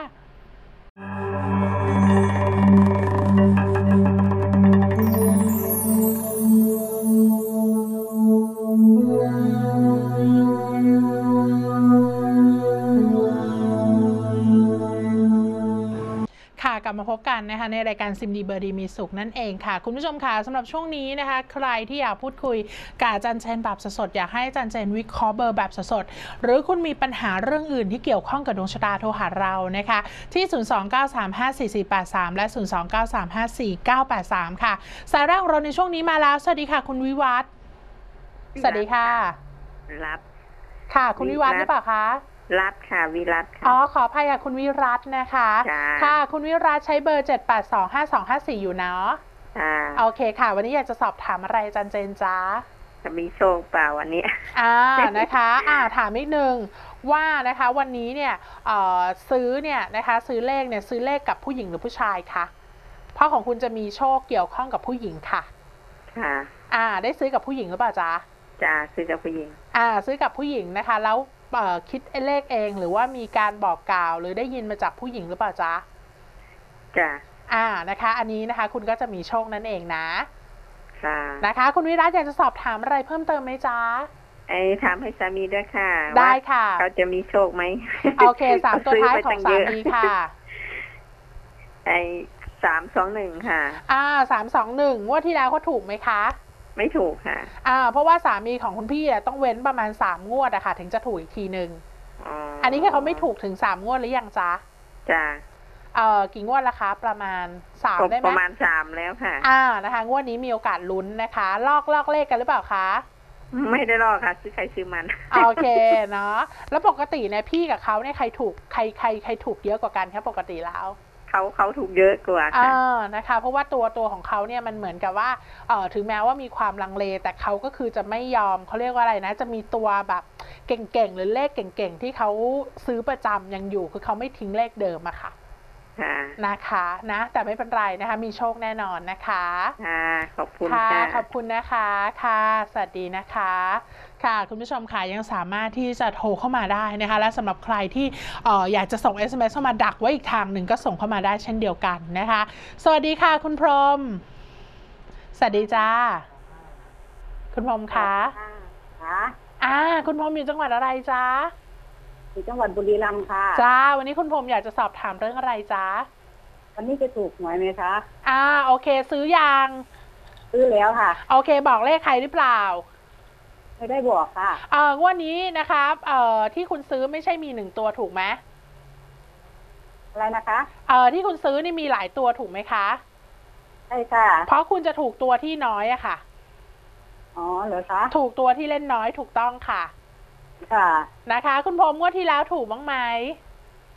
กลับมาพบกันนะคะในรายการซิมดีเบอร์ดีมีสุขนั่นเองค่ะคุณผู้ชมค่ะสำหรับช่วงนี้นะคะใครที่อยากพูดคุยกับอาจารย์เชนแบบสดๆอยากให้อาจารย์เชนวิเคราะห์เบอร์แบบสดๆหรือคุณมีปัญหาเรื่องอื่นที่เกี่ยวข้องกับดวงชะตาโทรหาเรานะคะที่ ศูนย์ สอง เก้า สาม ห้า สี่ สี่ แปด สาม และ ศูนย์ สอง เก้า สาม ห้า สี่ เก้า แปด สาม ค่ะสายแรกของเราในช่วงนี้มาแล้วสวัสดีค่ะคุณวิวัฒน์สวัสดีค่ะรับค่ะคุณวิวัฒน์หรือเปล่าคะรัตค่ะวิรัตค่ะอ๋อขออภัยค่ะคุณวิรัตนะคะค่ะคุณวิรัตใช้เบอร์เจ็ด แปด สอง ห้า สอง ห้า สี่อยู่เนาะโอเคค่ะวันนี้อยากจะสอบถามอะไรอาจารย์เจนจ้าจะมีโชคเปล่าวันนี้อ่านะคะอ่าถามนิดนึงว่านะคะวันนี้เนี่ยเอ่อซื้อเนี่ยนะคะซื้อเลขเนี่ยซื้อเลขกับผู้หญิงหรือผู้ชายคะเพราะของคุณจะมีโชคเกี่ยวข้องกับผู้หญิงค่ะค่ะอ่าได้ซื้อกับผู้หญิงหรือเปล่าจ๊ะจ้าซื้อกับผู้หญิงอ่าซื้อกับผู้หญิงนะคะแล้วคิดเลขเองหรือว่ามีการบอกกล่าวหรือได้ยินมาจากผู้หญิงหรือเปล่าจ๊ะจ้ะอ่านะคะอันนี้นะคะคุณก็จะมีโชคนั่นเองนะค่ะนะคะคุณวิรัตอยากจะสอบถามอะไรเพิ่มเติมไหมจ๊ะไอ้ถามให้สามีด้วยค่ะได้ค่ะเขาจะมีโชคไหมโอเคสามตัวท้ายของสามีค่ะไอ้สามสองหนึ่งค่ะอ่าสามสองหนึ่งงวดที่แล้วเขาถูกไหมคะไม่ถูกค่ะอ่าเพราะว่าสามีของคุณพี่ต้องเว้นประมาณสามงวดอะค่ะถึงจะถูกอีกทีหนึ่งอ๋ออันนี้คือเขาไม่ถูกถึงสามงวดหรือยังจ๊ะจ้ะเอ่อกี่งวดละคะประมาณสามได้ไหมประมาณสามแล้วค่ะอ่านะคะงวดนี้มีโอกาสลุ้นนะคะลอกลอกเลขกันหรือเปล่าคะไม่ได้ลอกค่ะซื้อใครซื้อมันโอเคเนาะแล้วปกติเนี่ยพี่กับเขาเนี่ยใครถูกใครใครใครถูกเยอะกว่ากันครับปกติแล้วเขาเขาถูกเยอะกว่าค่ะนะคะเพราะว่าตัวตัวของเขาเนี่ยมันเหมือนกับว่าเออถึงแม้ว่ามีความลังเลแต่เขาก็คือจะไม่ยอมเขาเรียกว่าอะไรนะจะมีตัวแบบเก่งๆหรือเลขเก่งๆที่เขาซื้อประจำยังอยู่คือเขาไม่ทิ้งเลขเดิมอะค่ะนะคะนะแต่ไม่เป็นไรนะคะมีโชคแน่นอนนะคะค่ะขอบคุณค่ะขอบคุณนะคะค่ะสวัสดีนะคะค่ะคุณผู้ชมค่ะยังสามารถที่จะโทรเข้ามาได้นะคะและสำหรับใครที่เอ่ออยากจะส่ง เอส เอ็ม เอส เข้ามาดักไว้อีกทางหนึ่งก็ส่งเข้ามาได้เช่นเดียวกันนะคะสวัสดีค่ะคุณพรหมสวัสดีจ้าคุณพรหมคะค่ะอ่าคุณพรหมอยู่จังหวัดอะไรจ้าอยู่จังหวัดบุรีรัมย์ค่ะจ้าวันนี้คุณพรหมอยากจะสอบถามเรื่องอะไรจ้าวันนี้จะถูกหวยไหมคะอ่าโอเคซื้อยังซื้อแล้วค่ะโอเคบอกเลขใครหรือเปล่าไม่ได้บอกค่ะเอ่องวดนี้นะคะเอ่อที่คุณซื้อไม่ใช่มีหนึ่งตัวถูกไหมอะไรนะคะเอ่อที่คุณซื้อนี่มีหลายตัวถูกไหมคะใช่ค่ะเพราะคุณจะถูกตัวที่น้อยอะค่ะอ๋อเหรอคะถูกตัวที่เล่นน้อยถูกต้องค่ะค่ะนะคะคุณพรหมงวดที่แล้วถูกบ้างไหม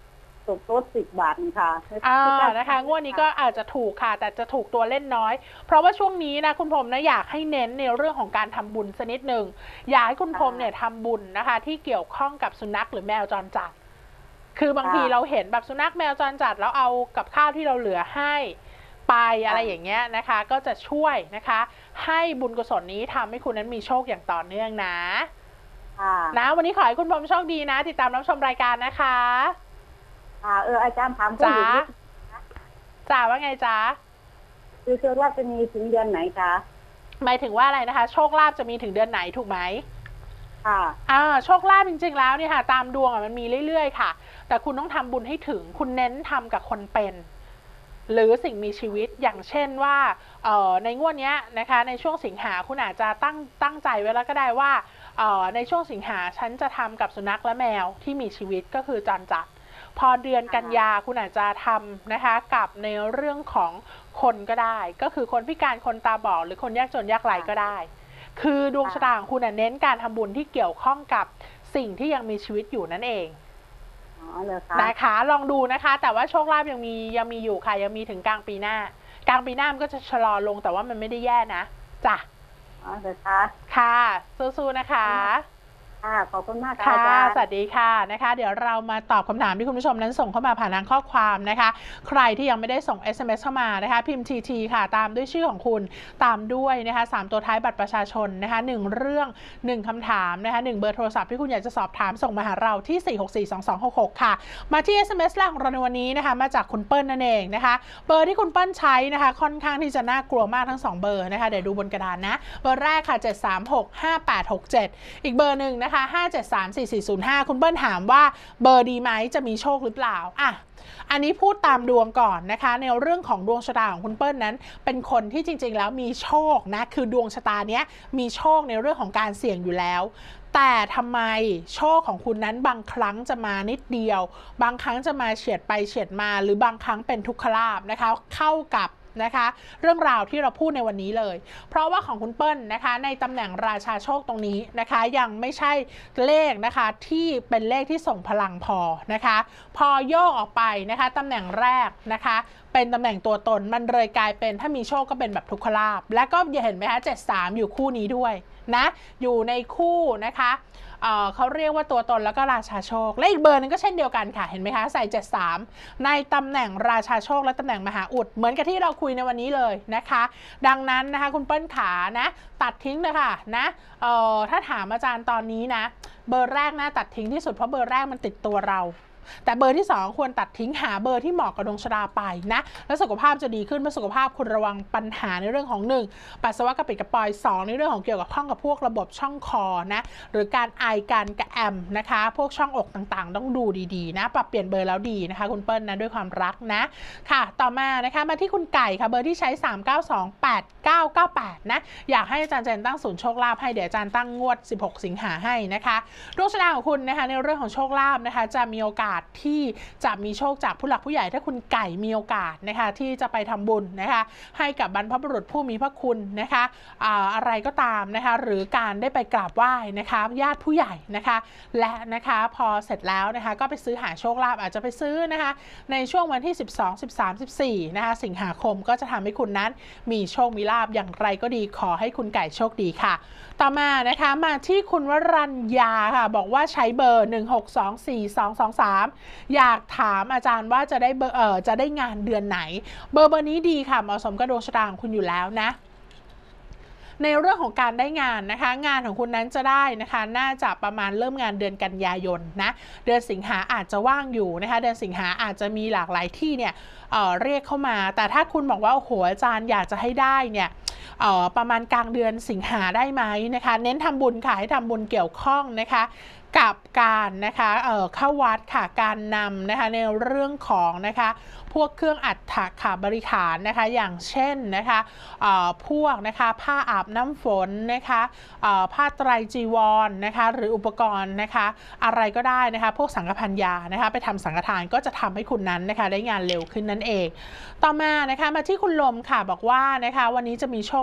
ตกโต๊ะสิบบาทค่ะอ่านะคะงวดนี้ก็อาจจะถูกค่ะแต่จะถูกตัวเล่นน้อยเพราะว่าช่วงนี้นะคุณพรหมนะอยากให้เน้นในเรื่องของการทำบุญสักนิดหนึ่งอยากให้คุณพรหมเนี่ยทำบุญนะคะที่เกี่ยวข้องกับสุนัขหรือแมวจรจัดคือบางทีเราเห็นแบบสุนัขแมวจรจัดแล้วเอากับข้าวที่เราเหลือให้ไปอะไรอย่างเงี้ยนะคะก็จะช่วยนะคะให้บุญกุศลนี้ทำให้คุณนั้นมีโชคอย่างต่อเนื่องนะนะวันนี้ขอให้คุณพรหมโชคดีนะติดตามรับชมรายการนะคะอ่าเอออาจารย์ถามจ้าจ้าว่าไงจ้าคือโชคลาภจะมีถึงเดือนไหนคะหมายถึงว่าอะไรนะคะโชคลาภจะมีถึงเดือนไหนถูกไหมค่ะอ่าโชคลาภจริงๆแล้วเนี่ยค่ะตามดวงอ่ะมันมีเรื่อยๆค่ะแต่คุณต้องทำบุญให้ถึงคุณเน้นทำกับคนเป็นหรือสิ่งมีชีวิตอย่างเช่นว่าเอ่อในงวดนี้นะคะในช่วงสิงหาคุณอาจจะตั้งตั้งใจไว้แล้วก็ได้ว่าเอ่อในช่วงสิงหาฉันจะทำกับสุนัขและแมวที่มีชีวิตก็คือจรจัดพอเดือนกันยาคุณอาจจะทำนะคะกับในเรื่องของคนก็ได้ก็คือคนพิการคนตาบอดหรือคนยากจนยากไร้ก็ได้คือดวงชะตาของคุณเน้นการทำบุญที่เกี่ยวข้องกับสิ่งที่ยังมีชีวิตอยู่นั่นเองนะคะลองดูนะคะแต่ว่าโชคลาภยังมียังมีอยู่ค่ะยังมีถึงกลางปีหน้ากลางปีหน้ามันก็จะชะลอลงแต่ว่ามันไม่ได้แย่นะจ้ะอ๋อเหรอคะค่ะสู้ๆนะคะค่ะขอบคุณมากค่ะสวัสดีค่ะนะคะเดี๋ยวเรามาตอบคำถามที่คุณผู้ชมนั้นส่งเข้ามาผ่านทางข้อความนะคะใครที่ยังไม่ได้ส่ง เอส เอ็ม เอส เข้ามานะคะพิมพ์ ที ที ค่ะตามด้วยชื่อของคุณตามด้วยนะคะสามตัวท้ายบัตรประชาชนนะคะหนึ่งเรื่องหนึ่งคำถามนะคะหนึ่งเบอร์โทรศัพท์ที่คุณอยากจะสอบถามส่งมาหาเราที่สี่ หก สี่ สอง สอง หก หกค่ะมาที่ เอส เอ็ม เอส แรกของเราในวันนี้นะคะมาจากคุณเปิ้ลนั่นเองนะคะเบอร์ที่คุณเปิ้ลใช้นะคะค่อนข้างที่จะน่ากลัวมากทั้งสองเบอร์นะคะเดี๋ยวดูบนกระดานนะเบอร์แรกค่ะเจ็ด สาม หก ห้า แปด หก เจ็ดอีกเบอร์หนึ่งนะคะห้า เจ็ด สาม สี่ สี่ ศูนย์ ห้าคุณเปิ้ลถามว่าเบอร์ดีไหมจะมีโชคหรือเปล่าอ่ะอันนี้พูดตามดวงก่อนนะคะในเรื่องของดวงชะตาของคุณเปิ้ลนั้นเป็นคนที่จริงๆแล้วมีโชคนะคือดวงชะตาเนี้ยมีโชคในเรื่องของการเสี่ยงอยู่แล้วแต่ทำไมโชคของคุณนั้นบางครั้งจะมานิดเดียวบางครั้งจะมาเฉียดไปเฉียดมาหรือบางครั้งเป็นทุกขลาภนะคะเข้ากับนะคะเรื่องราวที่เราพูดในวันนี้เลยเพราะว่าของคุณเปิ้ลนะคะในตำแหน่งราชาโชคตรงนี้นะคะยังไม่ใช่เลขนะคะที่เป็นเลขที่ส่งพลังพอนะคะพอโยกออกไปนะคะตำแหน่งแรกนะคะเป็นตำแหน่งตัวตนมันเลยกลายเป็นถ้ามีโชคก็เป็นแบบทุกขลาภและก็อย่าเห็นไหมคะเจ็ด สามอยู่คู่นี้ด้วยนะอยู่ในคู่นะคะเอ่อเขาเรียกว่าตัวตนแล้วก็ราชาโชคและอีกเบอร์นึงก็เช่นเดียวกันค่ะเห็นไหมคะใส่เจ็ด สามในตำแหน่งราชาโชคและตำแหน่งมหาอุดเหมือนกับที่เราคุยในวันนี้เลยนะคะดังนั้นนะคะคุณเปิ้ลขานะตัดทิ้งเลยค่ะนะเอ่อถ้าถามอาจารย์ตอนนี้นะเบอร์แรกนะตัดทิ้งที่สุดเพราะเบอร์แรกมันติดตัวเราแต่เบอร์ที่สองควรตัดทิ้งหาเบอร์ที่เหมาะกับดวงชะตาไปนะแล้วสุขภาพจะดีขึ้นเมื่อสุขภาพคุณระวังปัญหาในเรื่องของหนึ่งปัสสาวะกระปิดกระปอยสองในเรื่องของเกี่ยวกับข้องกับพวกระบบช่องคอนะหรือการไอการกระแอมนะคะพวกช่องอกต่างๆต้องดูดีๆนะปรับเปลี่ยนเบอร์แล้วดีนะคะคุณเปิ้ลนะด้วยความรักนะค่ะต่อมานะคะมาที่คุณไก่ค่ะเบอร์ที่ใช้สาม เก้า สอง แปด เก้า เก้า แปดนะอยากให้อาจารย์เจนตั้งศูนย์โชคลาภให้เดี๋ยวอาจารย์ตั้งงวดสิบหกสิงหาให้นะคะดวงชะตาของคุณนะคะในเรื่องของโชคลาภนะคะจะมีโอกาสที่จะมีโชคจากผู้หลักผู้ใหญ่ถ้าคุณไก่มีโอกาสนะคะที่จะไปทำบุญนะคะให้กับบรรพบุรุษผู้มีพระคุณนะคะอ่าอะไรก็ตามนะคะหรือการได้ไปกราบไหว้นะคะญาติผู้ใหญ่นะคะและนะคะพอเสร็จแล้วนะคะก็ไปซื้อหาโชคลาภอาจจะไปซื้อนะคะในช่วงวันที่สิบสอง สิบสาม สิบสี่นะคะสิงหาคมก็จะทำให้คุณนั้นมีโชคมีลาภอย่างไรก็ดีขอให้คุณไก่โชคดีค่ะต่อมานะคะมาที่คุณวรัญญาค่ะบอกว่าใช้เบอร์หนึ่ง หก สอง สี่ สอง สอง สามอยากถามอาจารย์ว่าจะได้เบอร์เออจะได้งานเดือนไหนเบอร์เบอร์นี้ดีค่ะเหมาะสมกับดวงชะตาของคุณอยู่แล้วนะในเรื่องของการได้งานนะคะงานของคุณนั้นจะได้นะคะน่าจะประมาณเริ่มงานเดือนกันยายนนะเดือนสิงหาอาจจะว่างอยู่นะคะเดือนสิงหาอาจจะมีหลากหลายที่เนี่ย เอ่อ เรียกเข้ามาแต่ถ้าคุณบอกว่าโอ้โหอาจารย์อยากจะให้ได้เนี่ยเอ่อประมาณกลางเดือนสิงหาได้ไหมนะคะเน้นทำบุญค่ะให้ทำบุญเกี่ยวข้องนะคะกับการนะคะเอ่อเข้าวัดค่ะการนำนะคะในเรื่องของนะคะพวกเครื่องอัฐค่ะบริขารนะคะอย่างเช่นนะคะเอ่อพวกนะคะผ้าอาบน้ำฝนนะคะเอ่อผ้าไตรจีวรนะคะหรืออุปกรณ์นะคะอะไรก็ได้นะคะพวกสังฆพัญญานะคะไปทำสังฆทานก็จะทำให้คุณนั้นนะคะได้งานเร็วขึ้นนั่นเองต่อมานะคะมาที่คุณลมค่ะบอกว่านะคะวันนี้จะมีโชคหรือ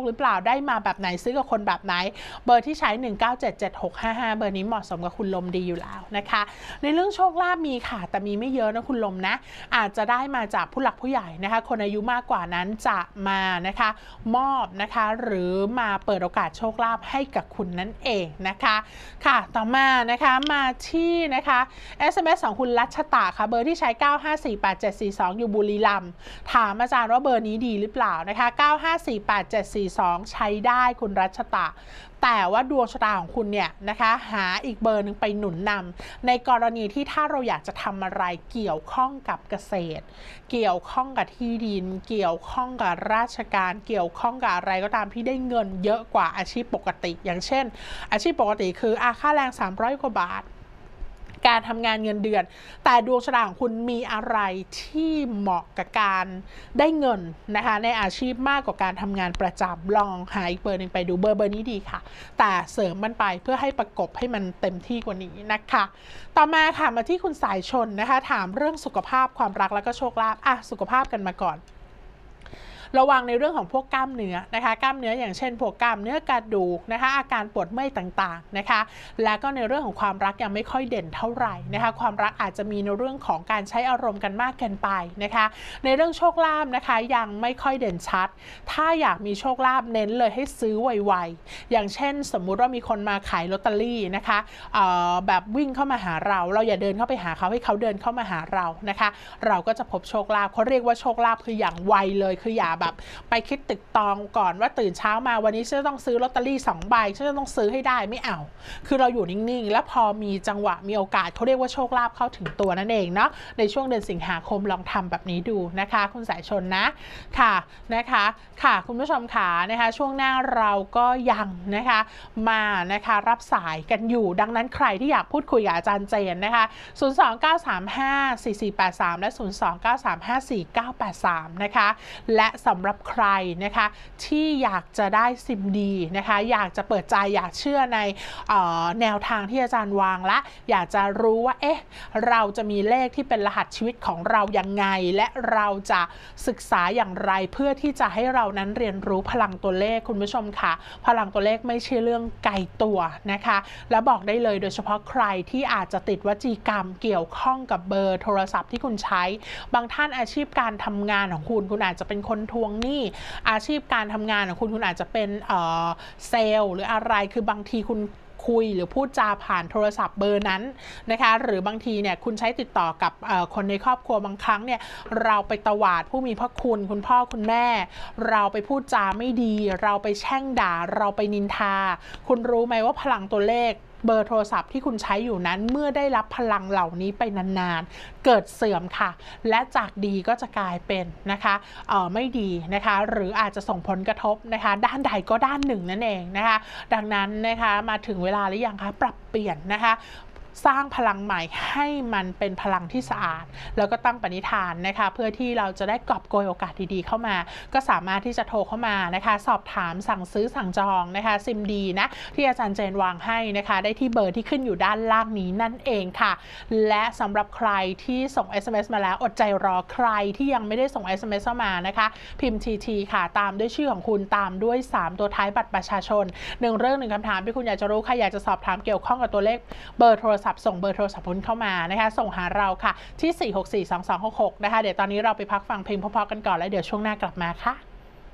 หรือเปล่าได้มาแบบไหนซื้อกับคนแบบไหนเบอร์ที่ใช้ หนึ่ง เก้า เจ็ด เจ็ด หก ห้า ห้า เบอร์นี้เหมาะสมกับคุณลมดีอยู่แล้วนะคะในเรื่องโชคลาภมีค่ะแต่มีไม่เยอะนะคุณลมนะอาจจะได้มาจากผู้หลักผู้ใหญ่นะคะคนอายุมากกว่านั้นจะมานะคะมอบนะคะหรือมาเปิดโอกาสโชคลาภให้กับคุณนั่นเองนะคะค่ะต่อมานะคะมาที่นะคะ เอส เอ็ม เอส ของคุณรัชตาค่ะเบอร์ที่ใช้ เก้า ห้า สี่ แปด เจ็ด สี่ สอง อยู่บุรีรัมย์ถามอาจารย์ว่าเบอร์นี้ดีหรือเปล่านะคะ เก้า ห้า สี่ แปด เจ็ด สี่ สอง ใช้ได้คุณรัชตาแต่ว่าดวงชะตาของคุณเนี่ยนะคะหาอีกเบอร์หนึ่งไปหนุนนำในกรณีที่ถ้าเราอยากจะทำอะไรเกี่ยวข้องกับเกษตรเกี่ยวข้องกับที่ดินเกี่ยวข้องกับราชการเกี่ยวข้องกับอะไรก็ตามที่ได้เงินเยอะกว่าอาชีพปกติอย่างเช่นอาชีพปกติคืออาค่าแรงสามร้อยกว่าบาทการทำงานเงินเดือนแต่ดวงชะตาของคุณมีอะไรที่เหมาะกับการได้เงินนะคะในอาชีพมากกว่าการทำงานประจำลองหาอีกเบอร์หนึ่งไปดูเบอร์เบอร์นี้ดีค่ะแต่เสริมมันไปเพื่อให้ประกบให้มันเต็มที่กว่านี้นะคะต่อมาค่ะมาที่คุณสายชนนะคะถามเรื่องสุขภาพความรักแล้วก็โชคลาภอ่ะสุขภาพกันมาก่อนระวังในเรื่องของพวกกล้ามเนื้อนะคะกล้ามเนื้ออย่างเช่นพวกกล้ามเนื้อกระดูกนะคะอาการปวดเมื่อยต่างๆนะคะและก็ในเรื่องของความรักยังไม่ค่อยเด่นเท่าไหร่นะคะความรักอาจจะมีในเรื่องของการใช้อารมณ์กันมากเกินไปนะคะในเรื่องโชคลาภนะคะยังไม่ค่อยเด่นชัดถ้าอยากมีโชคลาภเน้นเลยให้ซื้อไวๆอย่างเช่นสมมุติว่ามีคนมาขายลอตเตอรี่นะคะแบบวิ่งเข้ามาหาเราเราอย่าเดินเข้าไปหาเขาให้เขาเดินเข้ามาหาเรานะคะเราก็จะพบโชคลาภเขาเรียกว่าโชคลาภคืออย่างไวเลยคืออย่าแบบไปคิดตึกตองก่อนว่าตื่นเช้ามาวันนี้ฉันจะต้องซื้อลอตเตอรี่สองใบฉันจะต้องซื้อให้ได้ไม่เอาคือเราอยู่นิ่งๆแล้วพอมีจังหวะมีโอกาสเขาเรียกว่าโชคลาภเข้าถึงตัวนั่นเองเนาะในช่วงเดือนสิงหาคมลองทำแบบนี้ดูนะคะคุณสายชนนะค่ะนะคะค่ะคุณผู้ชมขานะคะช่วงหน้าเราก็ยังนะคะมานะคะรับสายกันอยู่ดังนั้นใครที่อยากพูดคุยกับอาจารย์เจนนะคะศูนย์ สอง เก้า สาม ห้า สี่ สี่ แปด สามและศูนย์ สอง เก้า สาม ห้า สี่ เก้า แปด สามนะคะและสำหรับใครนะคะที่อยากจะได้ซิมดีนะคะอยากจะเปิดใจอยากเชื่อในแนวทางที่อาจารย์วางและอยากจะรู้ว่าเอ๊ะเราจะมีเลขที่เป็นรหัสชีวิตของเรายังไงและเราจะศึกษาอย่างไรเพื่อที่จะให้เรานั้นเรียนรู้พลังตัวเลขคุณผู้ชมค่ะพลังตัวเลขไม่ใช่เรื่องไกลตัวนะคะและบอกได้เลยโดยเฉพาะใครที่อาจจะติดวจีกรรมเกี่ยวข้องกับเบอร์โทรศัพท์ที่คุณใช้บางท่านอาชีพการทำงานของคุณคุณอาจจะเป็นคนทวงหนี้อาชีพการทำงานของคุณคุณอาจจะเป็นเอ่อเซลล์หรืออะไรคือบางทีคุณคุยหรือพูดจาผ่านโทรศัพท์เบอร์นั้นนะคะหรือบางทีเนี่ยคุณใช้ติดต่อกับคนในครอบครัวบางครั้งเนี่ยเราไปตวาดผู้มีพระคุณคุณพ่อคุณแม่เราไปพูดจาไม่ดีเราไปแช่งด่าเราไปนินทาคุณรู้ไหมว่าพลังตัวเลขเบอร์โทรศัพท์ที่คุณใช้อยู่นั้นเมื่อได้รับพลังเหล่านี้ไปนานๆเกิดเสื่อมค่ะและจากดีก็จะกลายเป็นนะคะเอ่อไม่ดีนะคะหรืออาจจะส่งผลกระทบนะคะด้านใดก็ด้านหนึ่งนั่นเองนะคะดังนั้นนะคะมาถึงเวลาหรือยังคะปรับเปลี่ยนนะคะสร้างพลังใหม่ให้มันเป็นพลังที่สะอาดแล้วก็ตั้งปณิธานนะคะเพื่อที่เราจะได้กอบโกยโอกาสดีๆเข้ามาก็สามารถที่จะโทรเข้ามานะคะสอบถามสั่งซื้อสั่งจองนะคะซิมดีนะที่อาจารย์เจนวางให้นะคะได้ที่เบอร์ที่ขึ้นอยู่ด้านล่างนี้นั่นเองค่ะและสำหรับใครที่ส่ง เอส เอ็ม เอส มาแล้วอดใจรอใครที่ยังไม่ได้ส่ง เอส เอ็ม เอส เข้ามานะคะพิมพ์ ที ที ค่ะตามด้วยชื่อของคุณตามด้วยสามตัวท้ายบัตรประชาชนหนึ่งเรื่องหนึ่งคำถามที่คุณอยากจะรู้ใครอยากจะสอบถามเกี่ยวข้องกับตัวเลขเบอร์โทรศัพท์ส่งเบอร์โทรศัพท์คุณเข้ามานะคะส่งหาเราค่ะที่ สี่ หก สี่ สอง สอง หก หก นะคะเดี๋ยวตอนนี้เราไปพักฟังเพลงเพราะๆกันก่อนแล้วเดี๋ยวช่วงหน้ากลับมาค่ะ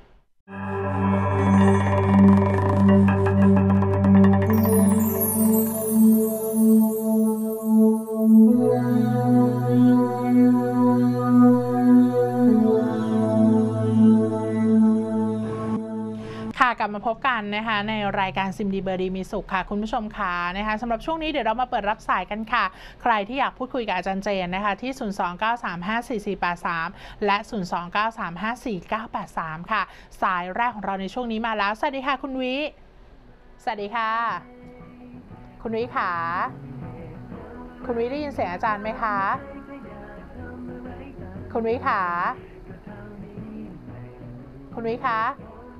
กลับมาพบกันนะคะในรายการซิมดีเบอร์ดีมีสุขค่ะคุณผู้ชมค่ะนะคะสำหรับช่วงนี้เดี๋ยวเรามาเปิดรับสายกันค่ะใครที่อยากพูดคุยกับอาจารย์เจนนะคะที่ ศูนย์ สอง เก้า สาม ห้า สี่ สี่ แปด สาม และ ศูนย์ สอง เก้า สาม ห้า สี่ เก้า แปด สาม ค่ะสายแรกของเราในช่วงนี้มาแล้วสวัสดีค่ะคุณวิสวัสดีค่ะคุณวิค่ะคุณวิได้ยินเสียงอาจารย์ไหมคะคุณวิค่ะคุณวิคะ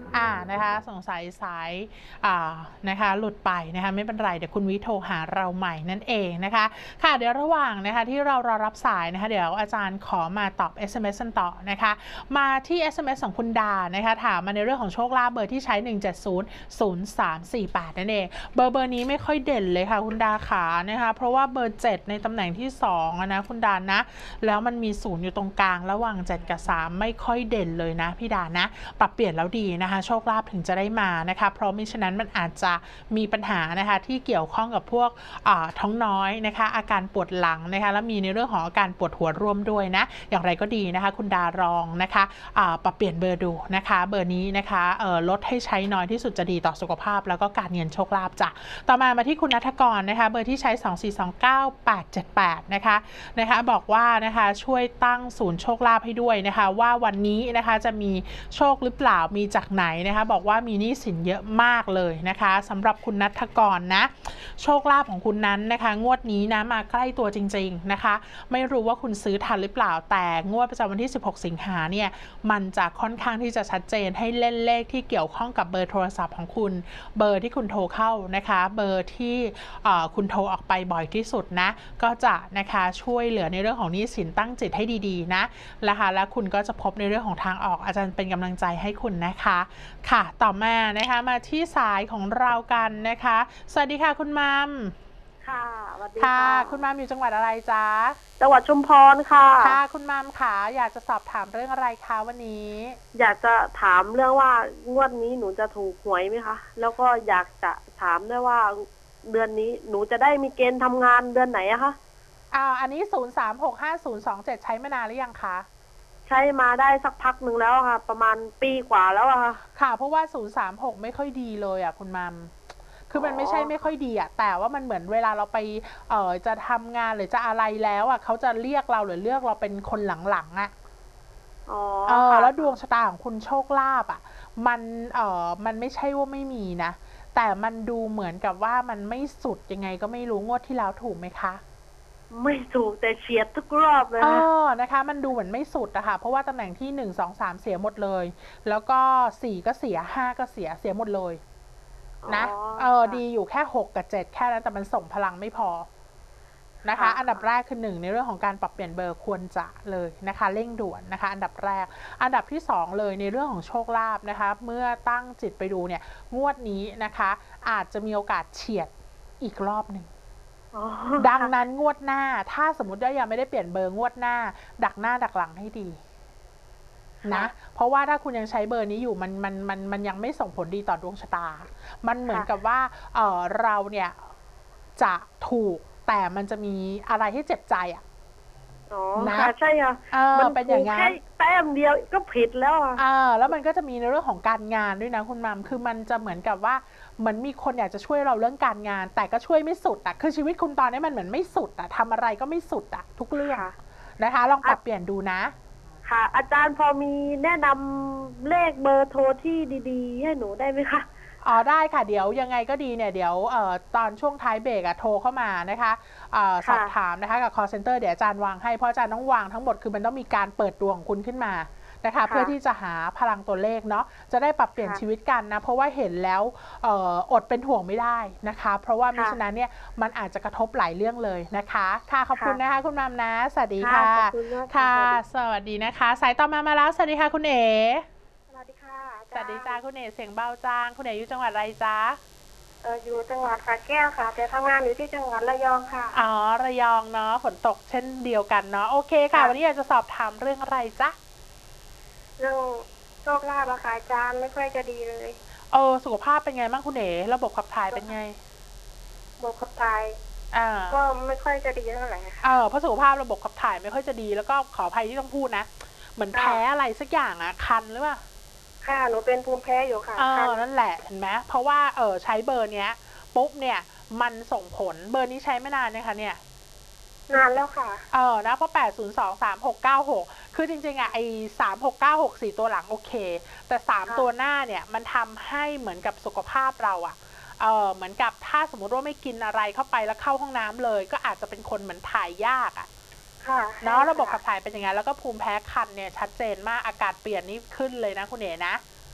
อ่านะคะสงสัยสายอ่านะคะหลุดไปนะคะไม่เป็นไรเดี๋ยวคุณวิโทรหาเราใหม่นั่นเองนะคะค่ะเดี๋ยวระหว่างนะคะที่เรารอรับสายนะคะเดี๋ยวอาจารย์ขอมาตอบ เอส เอ็ม เอส กันต่อนะคะมาที่ เอส เอ็ม เอส ของคุณดานะคะถามมาในเรื่องของโชคลาภเบอร์ที่ใช้หนึ่ง เจ็ด ศูนย์ ศูนย์ สาม สี่ แปดนั่นเองเบอร์เบอร์นี้ไม่ค่อยเด่นเลยค่ะคุณดาขานะคะเพราะว่าเบอร์เจ็ดในตำแหน่งที่สองนะคุณดานะแล้วมันมีศูนย์อยู่ตรงกลางระหว่างเจ็ดกับสามไม่ค่อยเด่นเลยนะพี่ดานะปรับเปลี่ยนแล้วดีนะคะโชคลาภถึงจะได้มานะคะเพราะมิฉะนั้นมันอาจจะมีปัญหานะคะที่เกี่ยวข้องกับพวกท้องน้อยนะคะอาการปวดหลังนะคะแล้วมีในเรื่องของอาการปวดหัวร่วมด้วยนะอย่างไรก็ดีนะคะคุณดารองนะคะปรับเปลี่ยนเบอร์ดูนะคะเบอร์นี้นะคะลดให้ใช้น้อยที่สุดจะดีต่อสุขภาพแล้วก็การเงินโชคลาภจ้ะต่อมามาที่คุณณัฐกรนะคะเบอร์ที่ใช้สอง สี่ สอง เก้า แปด เจ็ด แปดนะคะนะคะบอกว่านะคะช่วยตั้งศูนย์โชคลาภให้ด้วยนะคะว่าวันนี้นะคะจะมีโชคหรือเปล่ามีจากไหนนะคะบอกว่ามีหนี้สินเยอะมากเลยนะคะสำหรับคุณณัฐกรนะโชคลาภของคุณนั้นนะคะงวดนี้นะมาใกล้ตัวจริงๆนะคะไม่รู้ว่าคุณซื้อทันหรือเปล่าแต่งวดประจำวันที่สิบหกสิงหาเนี่ยมันจะค่อนข้างที่จะชัดเจนให้เล่นเลขที่เกี่ยวข้องกับเบอร์โทรศัพท์ของคุณเบอร์ที่คุณโทรเข้านะคะเบอร์ที่คุณโทรออกไปบ่อยที่สุดนะก็จะนะคะช่วยเหลือในเรื่องของหนี้สินตั้งจิตให้ดีๆนะนะคะแล้วคุณก็จะพบในเรื่องของทางออกอาจารย์เป็นกำลังใจให้คุณนะคะค่ะต่อมานะคะมาที่สายของเรากันนะคะสวัสดีค่ะคุณมัมค่ะสวัสดีค่ะค่ะคุณมัมอยู่จังหวัดอะไรจ๊ะจังหวัดชุมพรค่ะค่ะคุณมัมค่ะอยากจะสอบถามเรื่องอะไรคะวันนี้อยากจะถามเรื่องว่างวดนี้หนูจะถูกหวยไหมคะแล้วก็อยากจะถามด้วยว่าเดือนนี้หนูจะได้มีเกณฑ์ทำงานเดือนไหนอะคะอ่าอันนี้ศูนย์ สาม หก ห้า ศูนย์ สอง เจ็ดใช้มานานหรือยังคะใช้มาได้สักพักหนึ่งแล้วค่ะประมาณปีกว่าแล้วอะค่ะค่ะเพราะว่าศูนย์ สาม หกไม่ค่อยดีเลยอะคุณมัมคือมันไม่ใช่ไม่ค่อยดีอะแต่ว่ามันเหมือนเวลาเราไปเอ่อจะทำงานหรือจะอะไรแล้วอะเขาจะเรียกเราหรือเลือกเราเป็นคนหลังๆอะอ๋อเออแล้วดวงชะตาของคุณโชคลาภอะมันเอ่อมันไม่ใช่ว่าไม่มีนะแต่มันดูเหมือนกับว่ามันไม่สุดยังไงก็ไม่รู้งวดที่แล้วถูกไหมคะไม่ถูกแต่เฉียดทุกรอบเลยค่ะอ๋อนะคะมันดูเหมือนไม่สุดอะค่ะเพราะว่าตำแหน่งที่หนึ่ง สอง สามเสียหมดเลยแล้วก็สี่ก็เสียห้าก็เสียเสียหมดเลยนะเออดีอยู่แค่หกกับเจ็ดแค่นั้นแต่มันส่งพลังไม่พอนะคะอันดับแรกคือหนึ่งในเรื่องของการปรับเปลี่ยนเบอร์ควรจะเลยนะคะเร่งด่วนนะคะอันดับแรกอันดับที่สองเลยในเรื่องของโชคลาภนะคะเมื่อตั้งจิตไปดูเนี่ยงวดนี้นะคะอาจจะมีโอกาสเฉียดอีกรอบหนึ่งดังนั้นงวดหน้าถ้าสมมติว่ายังไม่ได้เปลี่ยนเบอร์งวดหน้าดักหน้าดักหลังให้ดีนะเพราะว่าถ้าคุณยังใช้เบอร์นี้อยู่มันมันมันมันยังไม่ส่งผลดีต่อดวงชะตามันเหมือนกับว่าเออเราเนี่ยจะถูกแต่มันจะมีอะไรให้เจ็บใจอ่ะอ๋อนะใช่ค่ะมันเป็นอย่างนั้นแต้มเดียวก็ผิดแล้วอ่ะแล้วมันก็จะมีในเรื่องของการงานด้วยนะคุณมัมคือมันจะเหมือนกับว่าเหมือนมีคนอยากจะช่วยเราเรื่องการงานแต่ก็ช่วยไม่สุดอ่ะคือชีวิตคุณตอนนี้มันเหมือนไม่สุดอ่ะทำอะไรก็ไม่สุดอ่ะทุกเรื่องนะคะลองปรับเปลี่ยนดูนะค่ะอาจารย์พอมีแนะนำเลขเบอร์โทรที่ดีๆให้หนูได้ไหมคะอ๋อได้ค่ะเดี๋ยวยังไงก็ดีเนี่ยเดี๋ยวเอ่อตอนช่วงท้ายเบรกอะโทรเข้ามานะคะเอ่อสอบถามนะคะกับ call center เดี๋ยวอาจารย์วางให้เพราะอาจารย์ต้องวางทั้งหมดคือมันต้องมีการเปิดดวงของคุณขึ้นมานะคะเพื่อที่จะหาพลังตัวเลขเนาะจะได้ปรับเปลี่ยนชีวิตกันนะเพราะว่าเห็นแล้วเอ่ออดเป็นห่วงไม่ได้นะคะเพราะว่ามิฉะนั้นเนี่ยมันอาจจะกระทบหลายเรื่องเลยนะคะค่ะขอบคุณนะคะคุณมามนะสวัสดีค่ะค่ะสวัสดีนะคะสายต่อมามาแล้วสวัสดีค่ะคุณเอ๋สวัสดีค่ะสวัสดีจ้าคุณเอ๋เสียงเบาจ้างคุณเอ๋อยู่จังหวัดอะไรจ้าเอออยู่จังหวัดสระแก้วค่ะแต่ทำงานอยู่ที่จังหวัดระยองค่ะอ๋อระยองเนาะฝนตกเช่นเดียวกันเนาะโอเคค่ะวันนี้อยากจะสอบถามเรื่องอะไรจ๊ะเรื่องโชคลาภราคาจานไม่ค่อยจะดีเลยเออสุขภาพเป็นไงบ้างคุณเอ๋ระบบขับถ่ายเป็นไงระบบขับถ่ายอ่าก็ไม่ค่อยจะดีเท่าไหร่ค่ะเออเพราะสุขภาพระบบขับถ่ายไม่ค่อยจะดีแล้วก็ขออภัยที่ต้องพูดนะเหมือนแพ้อะไรสักอย่างอ่ะคันหรือเปล่าค่ะหนูเป็นภูมิแพ้อยู่ค่ะเออนั่นแหละเห็นไหมเพราะว่าเออใช้เบอร์เนี้ยปุ๊บเนี่ยมันส่งผลเบอร์นี้ใช้ไม่นานนะคะเนี่ยนานแล้วค่ะเออนะเพราะแปด ศูนย์ สอง สาม หก เก้า หกคือจริงๆอ่ะไอ้สาม หก เก้า หก สี่ตัวหลังโอเคแต่สามตัวหน้าเนี่ยมันทำให้เหมือนกับสุขภาพเราอ่ะเออเหมือนกับถ้าสมมติว่าไม่กินอะไรเข้าไปแล้วเข้าห้องน้ำเลยก็อาจจะเป็นคนเหมือนถ่ายยากอ่ะเนาะระบบขับถ่ายเป็นอย่างไงแล้วก็ภูมิแพ้คันเนี่ยชัดเจนมากอากาศเปลี่ยนนี่ขึ้นเลยนะคุณเอ๋นะ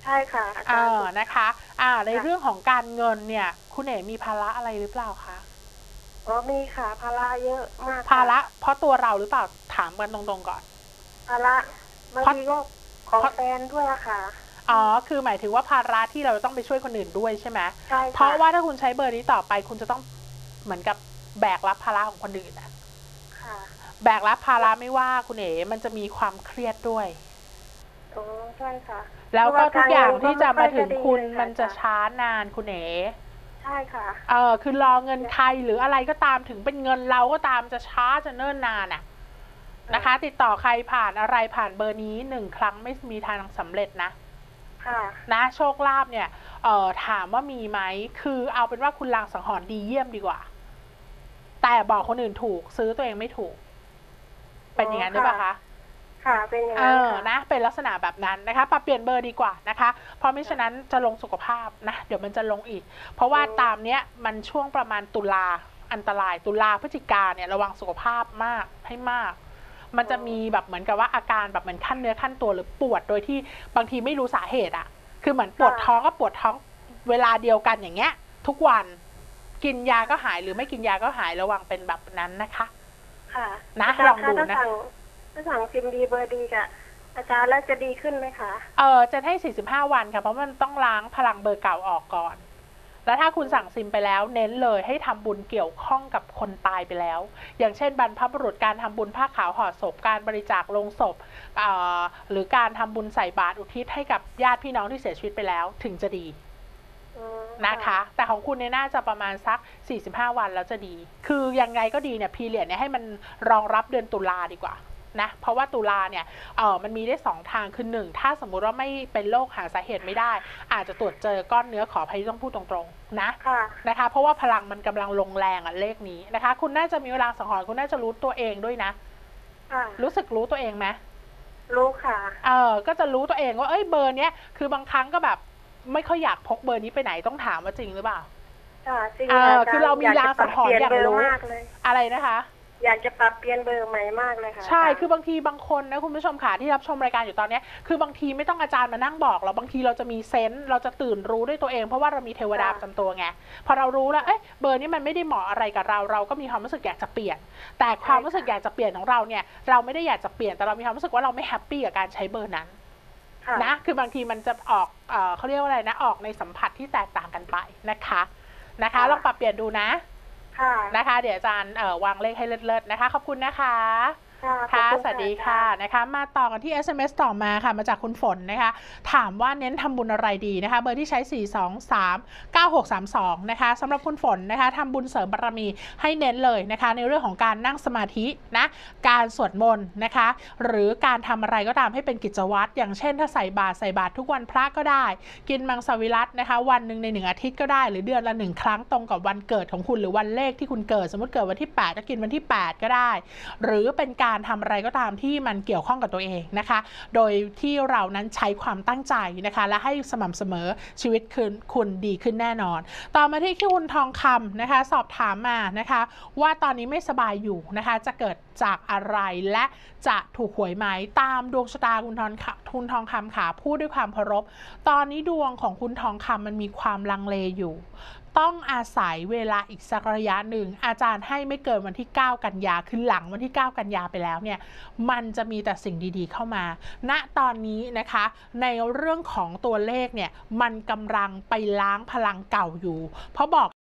ใช่ค่ะอาเอจารย์อนะคะอ่าในค่ะเรื่องของการเงินเนี่ยคุณเอ๋มีภาระอะไรหรือเปล่าคะอ๋อมีค่ะภาระเยอะมากค่ภาระเพราะตัวเราหรือเปล่าถามกันตรงๆก่อนภาระบางเพราะทีก็ของเพราะแฟนด้วยอะค่ะอ๋อคือหมายถึงว่าภาระที่เราต้องไปช่วยคนอื่นด้วยใช่ไหมใช่เพค่ะราะว่าถ้าคุณใช้เบอร์นี้ต่อไปคุณจะต้องเหมือนกับแบกรับภาระของคนอื่นนะค่ะแบกรับภาระไม่ว่าคุณเอ๋มันจะมีความเครียดด้วยอ๋อใช่ค่ะแล้วก็ทุกอย่างที่จะมาถึงคุณไอยมันจะค่ช้านานคุณเอ๋ใช่ค่ะเออคือรอเงินใครหรืออะไรก็ตามถึงเป็นเงินเราก็ตามจะช้าจะเนิ่นนานอ่ะนะคะ ติดต่อใครผ่านอะไรผ่านเบอร์นี้หนึ่งครั้งไม่มีทางสำเร็จนะค่ะนะโชคลาภเนี่ยเอ่อถามว่ามีไหมคือเอาเป็นว่าคุณลางสังหรณ์ดีเยี่ยมดีกว่า แต่บอกคนอื่นถูกซื้อตัวเองไม่ถูก เป็นอย่างนั้นหรือเปล่าคะค่ะเป็นอย่างเอนั้นอค่ะนะ เป็นลักษณะแบบนั้นนะคะ ปรับเปลี่ยนเบอร์ดีกว่านะคะ เพราะไม่ฉะนั้นจะลงสุขภาพนะ เดี๋ยวมันจะลงอีก เพราะว่าอืมตามเนี้ยมันช่วงประมาณตุลา อันตราย ตุลาพฤศจิกาเนี่ยระวังสุขภาพมากให้มาก มันจะมีแบบเหมือนกับว่าอาการแบบเหมือนขั้นเนื้อขั้นตัวหรือปวดโดยที่บางทีไม่รู้สาเหตุอะคือเหมือนปวดท้องก็ปวดท้องเวลาเดียวกันอย่างเงี้ย ทุกวัน กินยาก็หายหรือไม่กินยาก็หายระวังเป็นแบบนั้นนะคะค่ะนะอาจารลองย์ดูคะนะถ้าสั่งถ้าสั่งซิมดีเบอร์ดีกับอาจารย์แล้วจะดีขึ้นไหมคะเออจะให้สี่สิบห้าวันค่ะ เพราะมันต้องล้างพลังเบอร์เก่าออกก่อน แล้วถ้าคุณสั่งซิมไปแล้วเน้นเลยให้ทำบุญเกี่ยวข้องกับคนตายไปแล้ว อย่างเช่นบรรพบุรุษการทำบุญผ้าขาวห่อศพ การบริจาคลงศพเอ่อหรือการทำบุญใส่บาตรอุทิศให้กับญาติพี่น้องที่เสียชีวิตไปแล้วถึงจะดีอืมนะคะ แต่ของคุณเนี่ยน่าจะประมาณสักสี่สิบห้าวันแล้วจะดี คือยังไงก็ดีเนี่ยพีเรียดเนี่ยให้มันรองรับเดือนตุลาดีกว่านะเพราะว่าตุลาเนี่ยเออมันมีได้สองทางคือหนึ่งถ้าสมมุติว่าไม่เป็นโรคหาสาเหตุไม่ได้ อาจจะตรวจเจอก้อนเนื้อขออภัยที่ต้องพูดตรงๆนะค่ะนะคะเพราะว่าพลังมันกำลังลงแรงอ่ะเลขนี้นะคะ คุณน่าจะมีเวลาสังหรณ์คุณน่าจะรู้ตัวเองด้วยนะค่ะรู้สึกรู้ตัวเองไหมรู้ค่ะเออก็จะรู้ตัวเองว่าเอ้ยเบอร์เนี้ยคือบางครั้งก็แบบไม่ค่อยอยากพกเบอร์นี้ไปไหนต้องถามว่าจริงหรือเปล่าค่ะจริงเออจย์คือเรามีลางสังหรณ์อยากรู้อยากจะปบเปลี่นเบอร์มากเลยอะไรนะคะอยากจะปรับเปลี่ยนเบอร์ใหม่มากเลยค่ะใช่าจารย์คือบางทีบางคนนะคุณผู้ชมค่ะที่รับชมรายการอยู่ตอนเนี้ยคือบางทีไม่ต้องอาจารย์มานั่งบอกเราบางทีเราจะมีเซนส์เราจะตื่นรู้ด้วยตัวเองเพราะว่าเรามีเทวดาประจำตัวไงพอเรารู้แล้วเอ้ยเบอร์นี้มันไม่ได้เหมาะอะไรกับเราเราก็มีความรู้สึกอยากจะเปลี่ยน แต่ความรู้สึกอยากจะเปลี่ยนของเราเนี่ยเราไม่ได้อยากจะเปลี่ยนแต่เรามีความรู้สึกว่าเราไม่แฮปปี้กับการใช้เบอร์นั้นค่ะนะคือบางทีมันจะออกเอ่อเขาเรียกว่าอะไรนะออกในสัมผัสที่แตกต่างกันไปนะคะนะคะลองปรับเปลี่ยนดูนะค่ะนะคะเดี๋ยวอาจารย์เอ่อวางเลขให้เลิศๆนะคะขอบคุณนะคะค่ะขอบค่ะณสวัสดีค่ะอาจารย์นะคะ มาต่อกันที่ เอส เอ็ม เอส ต่อมาค่ะ มาจากคุณฝนนะคะ ถามว่าเน้นทำบุญอะไรดีนะคะ เบอร์ที่ใช้ สี่ สอง สาม เก้า หก สาม สอง นะคะสำหรับคุณฝนนะคะทำบุญเสริมบารมีให้เน้นเลยนะคะ ในเรื่องของการนั่งสมาธินะ การสวดมนต์นะคะ หรือการทำอะไรก็ตามให้เป็นกิจวัตร อย่างเช่นถ้าใส่บาตรใส่บาตรทุกวันพระก็ได้ กินมังสวิรัตินะคะ วันหนึ่งในหนึ่งอาทิตย์ก็ได้ หรือเดือนละหนึ่งครั้งตรงกับวันเกิดของคุณหรือวันเลขที่คุณเกิด สมมติเกิดวันที่ แปดก็กินวันที่ แปด ก็ได้ หรือเป็นการทำอะไรก็ตามที่มันเกี่ยวข้องกับตัวเองนะคะ โดยที่เรานั้นใช้ความตั้งใจนะคะ และให้สม่ำเสมอชีวิตคุณคุณดีขึ้นแน่นอน ต่อมาที่คุณทองคำนะคะ สอบถามมานะคะ ว่าตอนนี้ไม่สบายอยู่นะคะ จะเกิดจากอะไรและจะถูกหวยไหมตามดวงชะตาคุณทองคุณทองคำค่ะพูดด้วยความเคารพตอนนี้ดวงของคุณทองคำมันมีความลังเลอยู่ ต้องอาศัยเวลาอีกสักระยะหนึ่งอาจารย์ให้ไม่เกินวันที่เก้ากันยาคือหลังวันที่เก้ากันยาไปแล้วเนี่ยมันจะมีแต่สิ่งดีๆเข้ามาณตอนนี้นะคะในเรื่องของตัวเลขเนี่ยมันกำลังไปล้างพลังเก่าอยู่เพราะบอก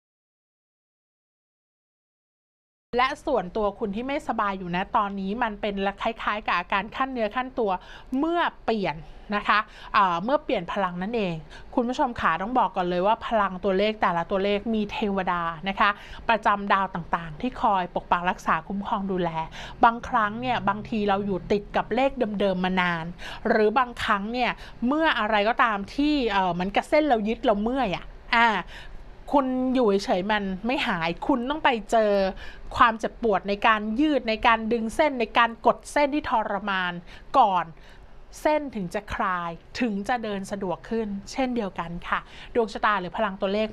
และส่วนตัวคุณที่ไม่สบายอยู่นะตอนนี้มันเป็นคล้ายๆกับอาการขั้นเนื้อขั้นตัวเมื่อเปลี่ยนนะคะะเมื่อเปลี่ยนพลังนั่นเองคุณผู้ชมขาต้องบอกก่อนเลยว่าพลังตัวเลขแต่ละตัวเลขมีเทวดานะคะประจำดาวต่างๆที่คอยปกปักรักษาคุ้มครองดูแลบางครั้งเนี่ยบางทีเราอยู่ติดกับเลขเดิมๆมานานหรือบางครั้งเนี่ยเมื่ออะไรก็ตามที่เหมือนกับเส้นเรายึดเราเมื่อยอ่ะอ่าคุณอยู่เฉยๆมันไม่หายคุณต้องไปเจอความเจ็บปวดในการยืดในการดึงเส้นในการกดเส้นที่ทรมานก่อนเส้นถึงจะคลายถึงจะเดินสะดวกขึ้นเช่นเดียวกันค่ะดวงชะตาหรือพลังตัวเลขมีหลัก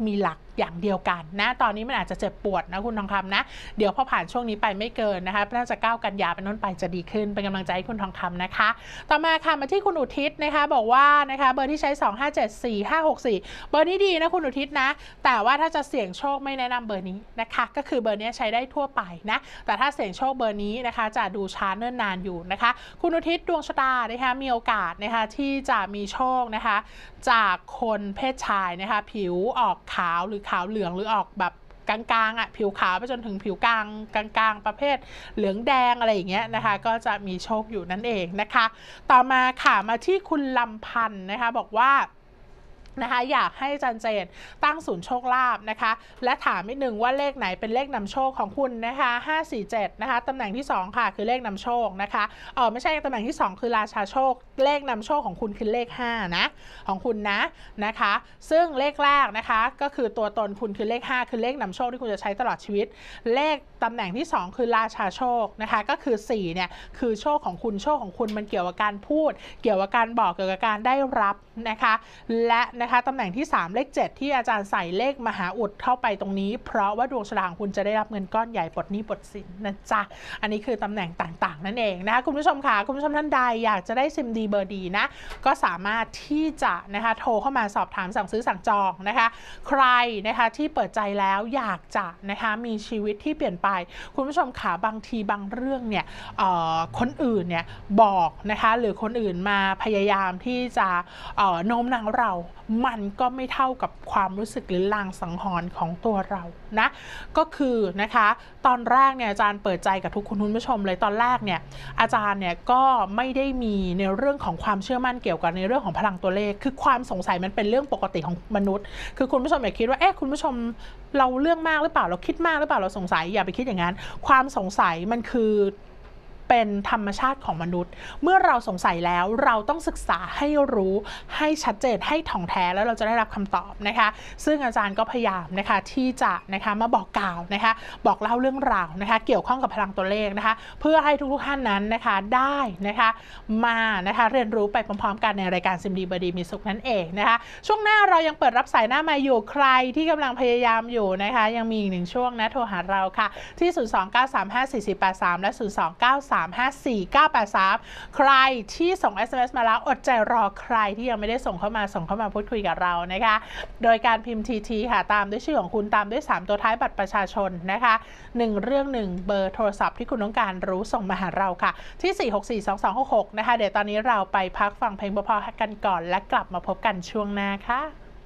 อย่างเดียวกันนะตอนนี้มันอาจจะเจ็บปวดนะคุณทองคำนะเดี๋ยวพอผ่านช่วงนี้ไปไม่เกินนะคะน่าจะเก้ากันยาเป็นต้นไปจะดีขึ้นเป็นกำลังใจให้คุณทองคำนะคะต่อมาค่ะมาที่คุณอุทิศนะคะบอกว่านะคะเบอร์ที่ใช้สองห้าเจ็ดสี่ห้าหกสี่เบอร์นี้ดีนะคุณอุทิศนะแต่ว่าถ้าจะเสี่ยงโชคไม่แนะนำเบอร์นี้นะคะก็คือเบอร์นี้ใช้ได้ทั่วไปนะแต่ถ้าเสี่ยงโชคเบอร์นี้นะคะจะดูช้าเนิ่นนานอยู่นะคะคุณอุทิศดวงชะตานะคะมีโอกาสนะคะที่จะมีโชคนะคะจากคนเพศชายนะคะผิวออกขาวหรือขาวเหลืองหรือออกแบบกลางๆอ่ะผิวขาวไปจนถึงผิวกลางกลางๆประเภทเหลืองแดงอะไรอย่างเงี้ยนะคะก็จะมีโชคอยู่นั่นเองนะคะต่อมาค่ะมาที่คุณลำพันธ์นะคะบอกว่านะคะอยากให้อาจารย์เจนตั้งศูนย์โชคลาภนะคะและถามนิดนึงว่าเลขไหนเป็นเลขนำโชคของคุณนะคะห้า สี่ เจ็ดนะคะตำแหน่งที่สองค่ะคือเลขนำโชคนะคะเออไม่ใช่ตำแหน่งที่สองคือราชาโชคเลขนำโชคของคุณคือเลขห้านะของคุณนะนะคะซึ่งเลขแรกนะคะก็คือตัวตนคุณคือเลขห้าคือเลขนำโชคที่คุณจะใช้ตลอดชีวิตเลขตำแหน่งที่สองคือราชาโชคนะคะก็คือสี่เนี่ยคือโชคของคุณโชคของคุณมันเกี่ยวกับการพูดเกี่ยวกับการบอกเกี่ยวกับการได้รับนะคะและนะคะตำแหน่งที่สามเลขเจ็ดที่อาจารย์ใส่เลขมหาอุดเข้าไปตรงนี้เพราะว่าดวงชะตาของคุณจะได้รับเงินก้อนใหญ่ปลดหนี้ปลดสินนะจ๊ะอันนี้คือตำแหน่งต่างๆนั่นเองนะคะคุณผู้ชมค่ะคุณผู้ชมท่านใดอยากจะได้ซิมดีเบอร์ดีนะก็สามารถที่จะนะคะโทรเข้ามาสอบถามสั่งซื้อสั่งจองนะคะใครนะคะที่เปิดใจแล้วอยากจะนะคะมีชีวิตที่เปลี่ยนไปคุณผู้ชมค่ะบางทีบางเรื่องเนี่ยคนอื่นเนี่ยบอกนะคะหรือคนอื่นมาพยายามที่จะโน้มน้าวเรามันก็ไม่เท่ากับความรู้สึกหรือลางสังหรณ์ของตัวเรานะก็คือนะคะตอนแรกเนี่ยอาจารย์เปิดใจกับทุกคุณผู้ชมเลยตอนแรกเนี่ยอาจารย์เนี่ยก็ไม่ได้มีในเรื่องของความเชื่อมั่นเกี่ยวกับในเรื่องของพลังตัวเลขคือความสงสัยมันเป็นเรื่องปกติของมนุษย์คือคุณผู้ชมอย่าคิดว่าเอ๊ะคุณผู้ชมเราเรื่องมากหรือเปล่าเราคิดมากหรือเปล่าเราสงสัยอย่าไปคิดอย่างนั้นความสงสัยมันคือเป็นธรรมชาติของมนุษย์เมื่อเราสงสัยแล้วเราต้องศึกษาให้รู้ให้ชัดเจนให้ถ่องแท้แล้วเราจะได้รับคำตอบนะคะซึ่งอาจารย์ก็พยายามนะคะที่จะนะคะมาบอกกล่าวนะคะบอกเล่าเรื่องราวนะคะเกี่ยวข้องกับพลังตัวเลขนะคะเพื่อให้ทุกๆท่านนั้นนะคะได้นะคะมานะคะเรียนรู้ไปพร้อมๆกันในรายการซิมดีเบอร์ดีมีสุขนั่นเองนะคะช่วงหน้าเรายังเปิดรับสายหน้ามาอยู่ใครที่กำลังพยายามอยู่นะคะยังมีอีกหนึ่งช่วงนะโทรหาเราค่ะที่ศูนย์ สอง เก้า สาม ห้า สี่ สี่ แปด สามและศูนย์ สอง เก้า สาม ห้า สี่ เก้า แปด สามใครที่ส่ง เอส เอ็ม เอส มาแล้วอดใจรอใครที่ยังไม่ได้ส่งเข้ามาส่งเข้ามาพูดคุยกับเรานะคะโดยการพิมพ์ ที ที ค่ะตามด้วยชื่อของคุณตามด้วยสามตัวท้ายบัตรประชาชนนะคะหนึ่งเรื่องหนึ่งเบอร์โทรศัพท์ที่คุณต้องการรู้ส่งมาหาเราค่ะที่สี่ หก สี่ สอง สอง หก หกนะคะเดี๋ยวตอนนี้เราไปพักฟังเพลงเพราะๆกันก่อนและกลับมาพบกันช่วงหน้าค่ะ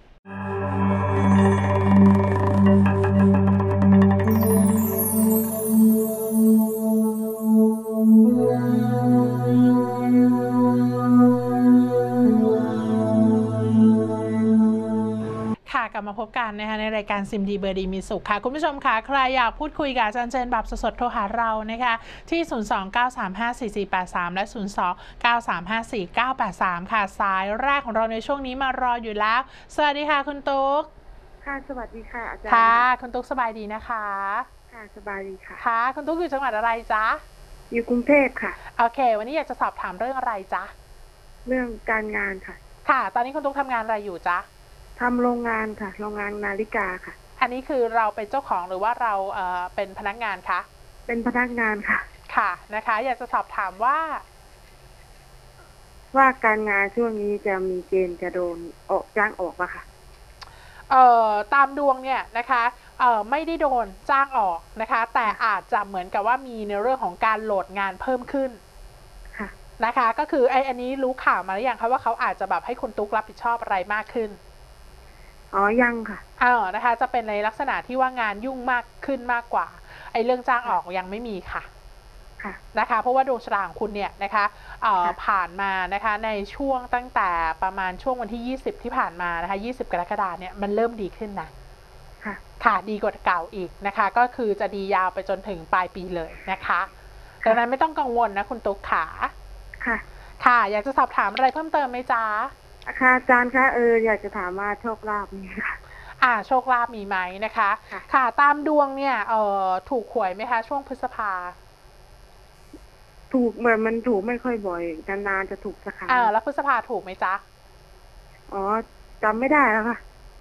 กลับมาพบกันนะคะในรายการซิมดีเบอร์ดีมีสุขค่ะคุณผู้ชมค่ะใครอยากพูดคุยกับอาจารย์เจนแบบสดๆโทรหาเรานะคะที่ศูนย์ สอง เก้า สาม ห้า สี่ สี่ แปด สามและศูนย์ สอง เก้า สาม ห้า สี่ เก้า แปด สามค่ะสายแรกของเราในช่วงนี้มารออยู่แล้วสวัสดีค่ะคุณตุ๊กค่ะสวัสดีค่ะอาจารย์ค่ะคุณตุ๊กสบายดีนะคะค่ะสบายดีค่ะค่ะคุณตุ๊กอยู่จังหวัดอะไรจ๊ะอยู่กรุงเทพค่ะโอเควันนี้อยากจะสอบถามเรื่องอะไรจ๊ะเรื่องการงานค่ะค่ะตอนนี้คุณตุ๊กทำงานอะไรอยู่จ๊ะทำโรงงานค่ะโรงงานนาฬิกาค่ะอันนี้คือเราเป็นเจ้าของหรือว่าเราเอ่อเป็นพนักงานคะเป็นพนักงานค่ะค่ะนะคะอยากจะสอบถามว่าว่าการงานช่วงนี้จะมีเกณฑ์จะโดนออกจ้างออกป่ะคะเอ่อตามดวงเนี่ยนะคะเอ่อไม่ได้โดนจ้างออกนะคะแต่อาจจะเหมือนกับว่ามีในเรื่องของการโหลดงานเพิ่มขึ้นค่ะนะคะก็คือไอ้อันนี้รู้ข่าวมาหรือยังคะว่าเขาอาจจะแบบให้คุณตุ๊กรับผิดชอบอะไรมากขึ้นอ๋อยังค่ะเออนะคะจะเป็นในลักษณะที่ว่างานยุ่งมากขึ้นมากกว่าไอ้เรื่องจ้างออกยังไม่มีค่ะค่ะนะคะเพราะว่าดวงชะตาของคุณเนี่ยนะคะเอ่อผ่านมานะคะในช่วงตั้งแต่ประมาณช่วงวันที่ยี่สิบที่ผ่านมานะคะยี่สิบกรกฎาคมเนี่ยมันเริ่มดีขึ้นนะค่ะค่ะดีกว่าเก่าอีกนะคะก็คือจะดียาวไปจนถึงปลายปีเลยนะคะดังนั้นไม่ต้องกังวลนะคุณตุ๊กขาค่ะค่ะอยากจะสอบถามอะไรเพิ่มเติมไหมจ๊ะค่ะอาจารย์คะเอออยากจะถามว่าโชคลาภมีค่ะอ่าโชคลาภมีไหมนะคะค่ะตามดวงเนี่ยเอ่อถูกหวยไหมคะช่วงพฤษภาถูกเหมือนมันถูกไม่ค่อยบ่อยนานๆจะถูกสักครั้งอ่าแล้วพฤษภาถูกไหมจ๊ะอ๋อจำไม่ได้แล้วค่ะ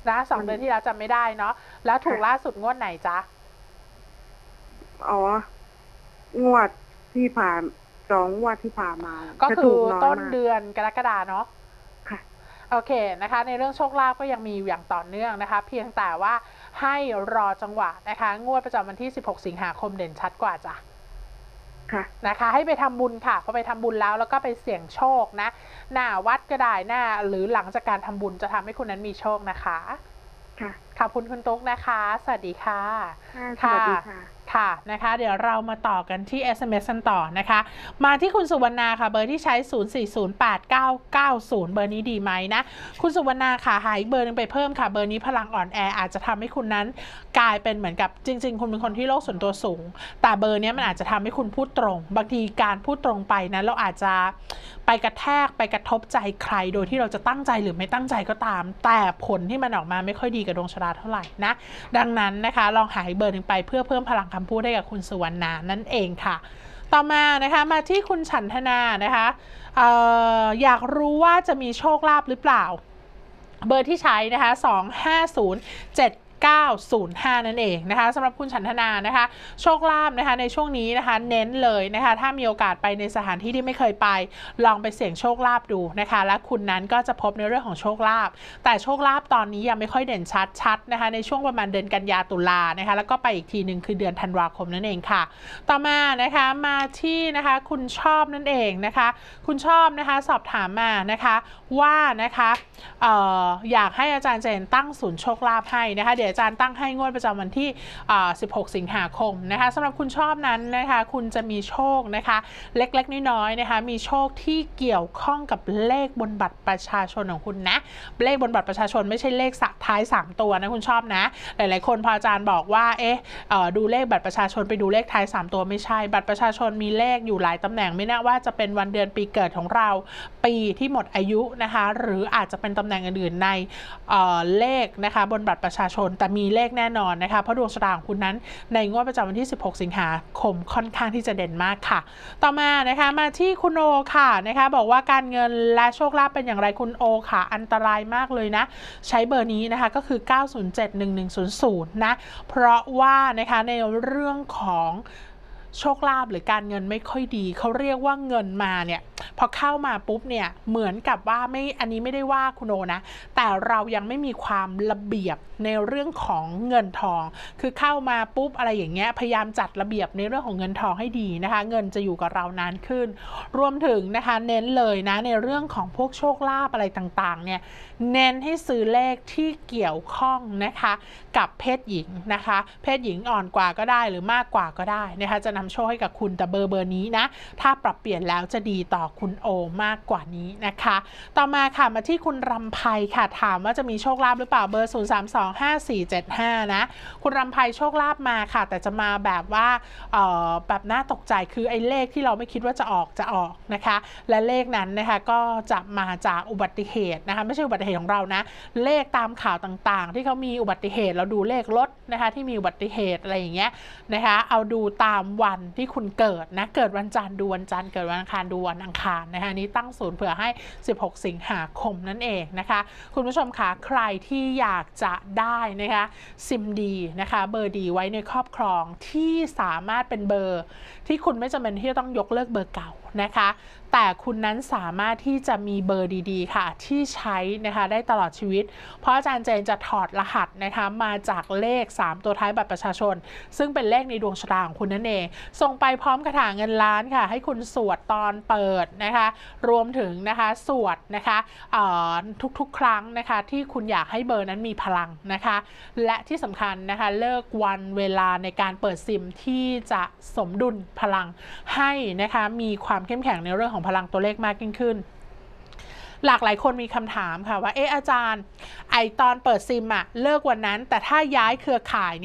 นะสองเดือนที่แล้วจำไม่ได้เนาะแล้วถูกล่าสุดงวดไหนจ๊ะอ๋องวดที่ผ่านสองงวดที่ผ่านมาก็คือต้นมากเดือนกรกฎาเนาะค่ะโอเคนะคะในเรื่องโชคลาภก็ยังมีอยู่อย่างต่อเนื่องนะคะเพียงแต่ว่าให้รอจังหวะนะคะงวดประจำวันที่สิบหกสิงหาคมเด่นชัดกว่าจ้ะค่ะนะคะให้ไปทำบุญค่ะพอไปทำบุญแล้วแล้วก็ไปเสี่ยงโชคนะหน้าวัดก็ได้หน้าหรือหลังจากการทำบุญจะทำให้คุณนั้นมีโชคนะคะค่ะขอบคุณคุณตุ๊กนะคะสวัสดีค่ะค่ะสวัสดีค่ะค่ะนะคะเดี๋ยวเรามาต่อกันที่ เอส เอ็ม เอส กันต่อนะคะมาที่คุณสุวรรณาค่ะเบอร์ที่ใช้ ศูนย์ สี่ ศูนย์ แปด เก้า เก้า ศูนย์ เบอร์นี้ดีไหมนะคุณสุวรรณาค่ะหาอีกเบอร์นึงไปเพิ่มค่ะเบอร์นี้พลังอ่อนแออาจจะทำให้คุณนั้นกลายเป็นเหมือนกับจริงๆคุณเป็นคนที่โลกส่วนตัวสูงแต่เบอร์นี้มันอาจจะทำให้คุณพูดตรงบางทีการพูดตรงไปนั้นเราอาจจะไปกระแทกไปกระทบใจใครโดยที่เราจะตั้งใจหรือไม่ตั้งใจก็ตามแต่ผลที่มันออกมาไม่ค่อยดีกับดวงชะตาเท่าไหร่นะดังนั้นนะคะลองหาอีกเบอร์นึงไปเพื่อเพิ่มพลังคำพูดให้กับคุณสุวรรณานั่นเองค่ะต่อมานะคะมาที่คุณฉันทนานะคะเอ่ออยากรู้ว่าจะมีโชคลาภหรือเปล่าเบอร์ที่ใช้นะคะสอง ห้า ศูนย์ เจ็ด เก้า ศูนย์ ห้านั่นเองนะคะสำหรับคุณฉันทนานะคะโชคลาภนะคะในช่วงนี้นะคะเน้นเลยนะคะถ้ามีโอกาสไปในสถานที่ที่ไม่เคยไปลองไปเสี่ยงโชคลาภดูนะคะและคุณนั้นก็จะพบในเรื่องของโชคลาภแต่โชคลาภตอนนี้ยังไม่ค่อยเด่นชัดชัดนะคะในช่วงประมาณเดือนกันยาตุลานะคะแล้วก็ไปอีกทีหนึ่งคือเดือนธันวาคมนั่นเองค่ะต่อมานะคะมาที่นะคะคุณชอบนั่นเองนะคะคุณชอบนะคะสอบถามมานะคะว่านะคะเอ่ออยากให้อาจารย์เจนตั้งศูนย์โชคลาภให้นะคะเดี๋ยวอาจารย์ตั้งให้งวดประจำวันที่สิบหกสิงหาคมนะคะสำหรับคุณชอบนั้นนะคะคุณจะมีโชคนะคะเล็กๆน้อยๆนะคะมีโชคที่เกี่ยวข้องกับเลขบนบัตรประชาชนของคุณนะเลขบนบัตรประชาชนไม่ใช่เลขท้ายสามตัวนะคุณชอบนะหลายๆคนพออาจารย์บอกว่าเอ๊ะดูเลขบัตรประชาชนไปดูเลขท้ายสามตัวไม่ใช่บัตรประชาชนมีเลขอยู่หลายตำแหน่งไม่แน่ว่าจะเป็นวันเดือนปีเกิดของเราปีที่หมดอายุนะคะหรืออาจจะเป็นตำแหน่งอื่นๆในเอ่อเลขนะคะบนบัตรประชาชนแต่มีเลขแน่นอนนะคะเพราะดวงชะตาของคุณนั้นในงวดประจำวันที่สิบหกสิงหาคมค่อนข้างที่จะเด่นมากค่ะต่อมานะคะมาที่คุณโอค่ะนะคะบอกว่าการเงินและโชคลาภเป็นอย่างไรคุณโอค่ะอันตรายมากเลยนะใช้เบอร์นี้นะคะก็คือเก้า ศูนย์ เจ็ด หนึ่ง หนึ่ง ศูนย์ ศูนย์นะเพราะว่านะคะในเรื่องของโชคลาภหรือการเงินไม่ค่อยดีเขาเรียกว่าเงินมาเนี่ยพอเข้ามาปุ๊บเนี่ยเหมือนกับว่าไม่อันนี้ไม่ได้ว่าคุณโอนะแต่เรายังไม่มีความระเบียบในเรื่องของเงินทองคือเข้ามาปุ๊บอะไรอย่างเงี้ยพยายามจัดระเบียบในเรื่องของเงินทองให้ดีนะคะเงินจะอยู่กับเรานานขึ้นรวมถึงนะคะเน้นเลยนะในเรื่องของพวกโชคลาภอะไรต่างๆเนี่ยเน้นให้ซื้อเลขที่เกี่ยวข้องนะคะกับเพศหญิงนะคะเพศหญิงอ่อนกว่าก็ได้หรือมากกว่าก็ได้นะคะจะนำโชคให้กับคุณแต่เบอร์เบอร์นี้นะถ้าปรับเปลี่ยนแล้วจะดีต่อคุณโอมากกว่านี้นะคะต่อมาค่ะมาที่คุณรำไพค่ะถามว่าจะมีโชคลาภหรือเปล่าเบอร์ศูนย์ สาม สอง ห้า สี่ เจ็ด ห้านะคุณรำไพโชคลาภมาค่ะแต่จะมาแบบว่าเอ่อแบบน่าตกใจคือไอ้เลขที่เราไม่คิดว่าจะออกจะออกนะคะและเลขนั้นนะคะก็จะมาจากอุบัติเหตุนะคะไม่ใช่อุบัติเหตุของเรานะเลขตามข่าวต่างๆที่เขามีอุบัติเหตุเราดูเลขรถนะคะที่มีอุบัติเหตุอะไรอย่างเงี้ยนะคะเอาดูตามวันที่คุณเกิดนะเกิดวันจันทร์ดูวันจันทร์เกิดวันอังคารดูวันอังคารนะคะนี้ตั้งศูนย์เผื่อให้สิบหกสิงหาคมนั่นเองนะคะคุณผู้ชมคะใครที่อยากจะได้นะคะซิมดีนะคะเบอร์ดีไว้ในครอบครองที่สามารถเป็นเบอร์ที่คุณไม่จำเป็นที่จะต้องยกเลิกเบอร์เก่านะคะแต่คุณนั้นสามารถที่จะมีเบอร์ดีๆค่ะที่ใช้นะคะได้ตลอดชีวิตเพราะอาจารย์เจนจะถอดรหัสนะคะมาจากเลขสามตัวท้ายบัตรประชาชนซึ่งเป็นเลขในดวงชะตาของคุณนั่นเองส่งไปพร้อมคาถาเงินล้านค่ะให้คุณสวดตอนเปิดนะคะรวมถึงนะคะสวดนะคะทุกๆครั้งนะคะที่คุณอยากให้เบอร์นั้นมีพลังนะคะและที่สำคัญนะคะเลิกวันเวลาในการเปิดซิมที่จะสมดุลพลังให้นะคะมีความเข้มแข็งในเรื่องของพลังตัวเลขมากยิ่งขึ้นหลากหลายคนมีคำถามค่ะว่าเอออาจารย์ไอตอนเปิดซิมอะเลิกวันนั้นแต่ถ้าย้ายเครือข่ายเนี่ย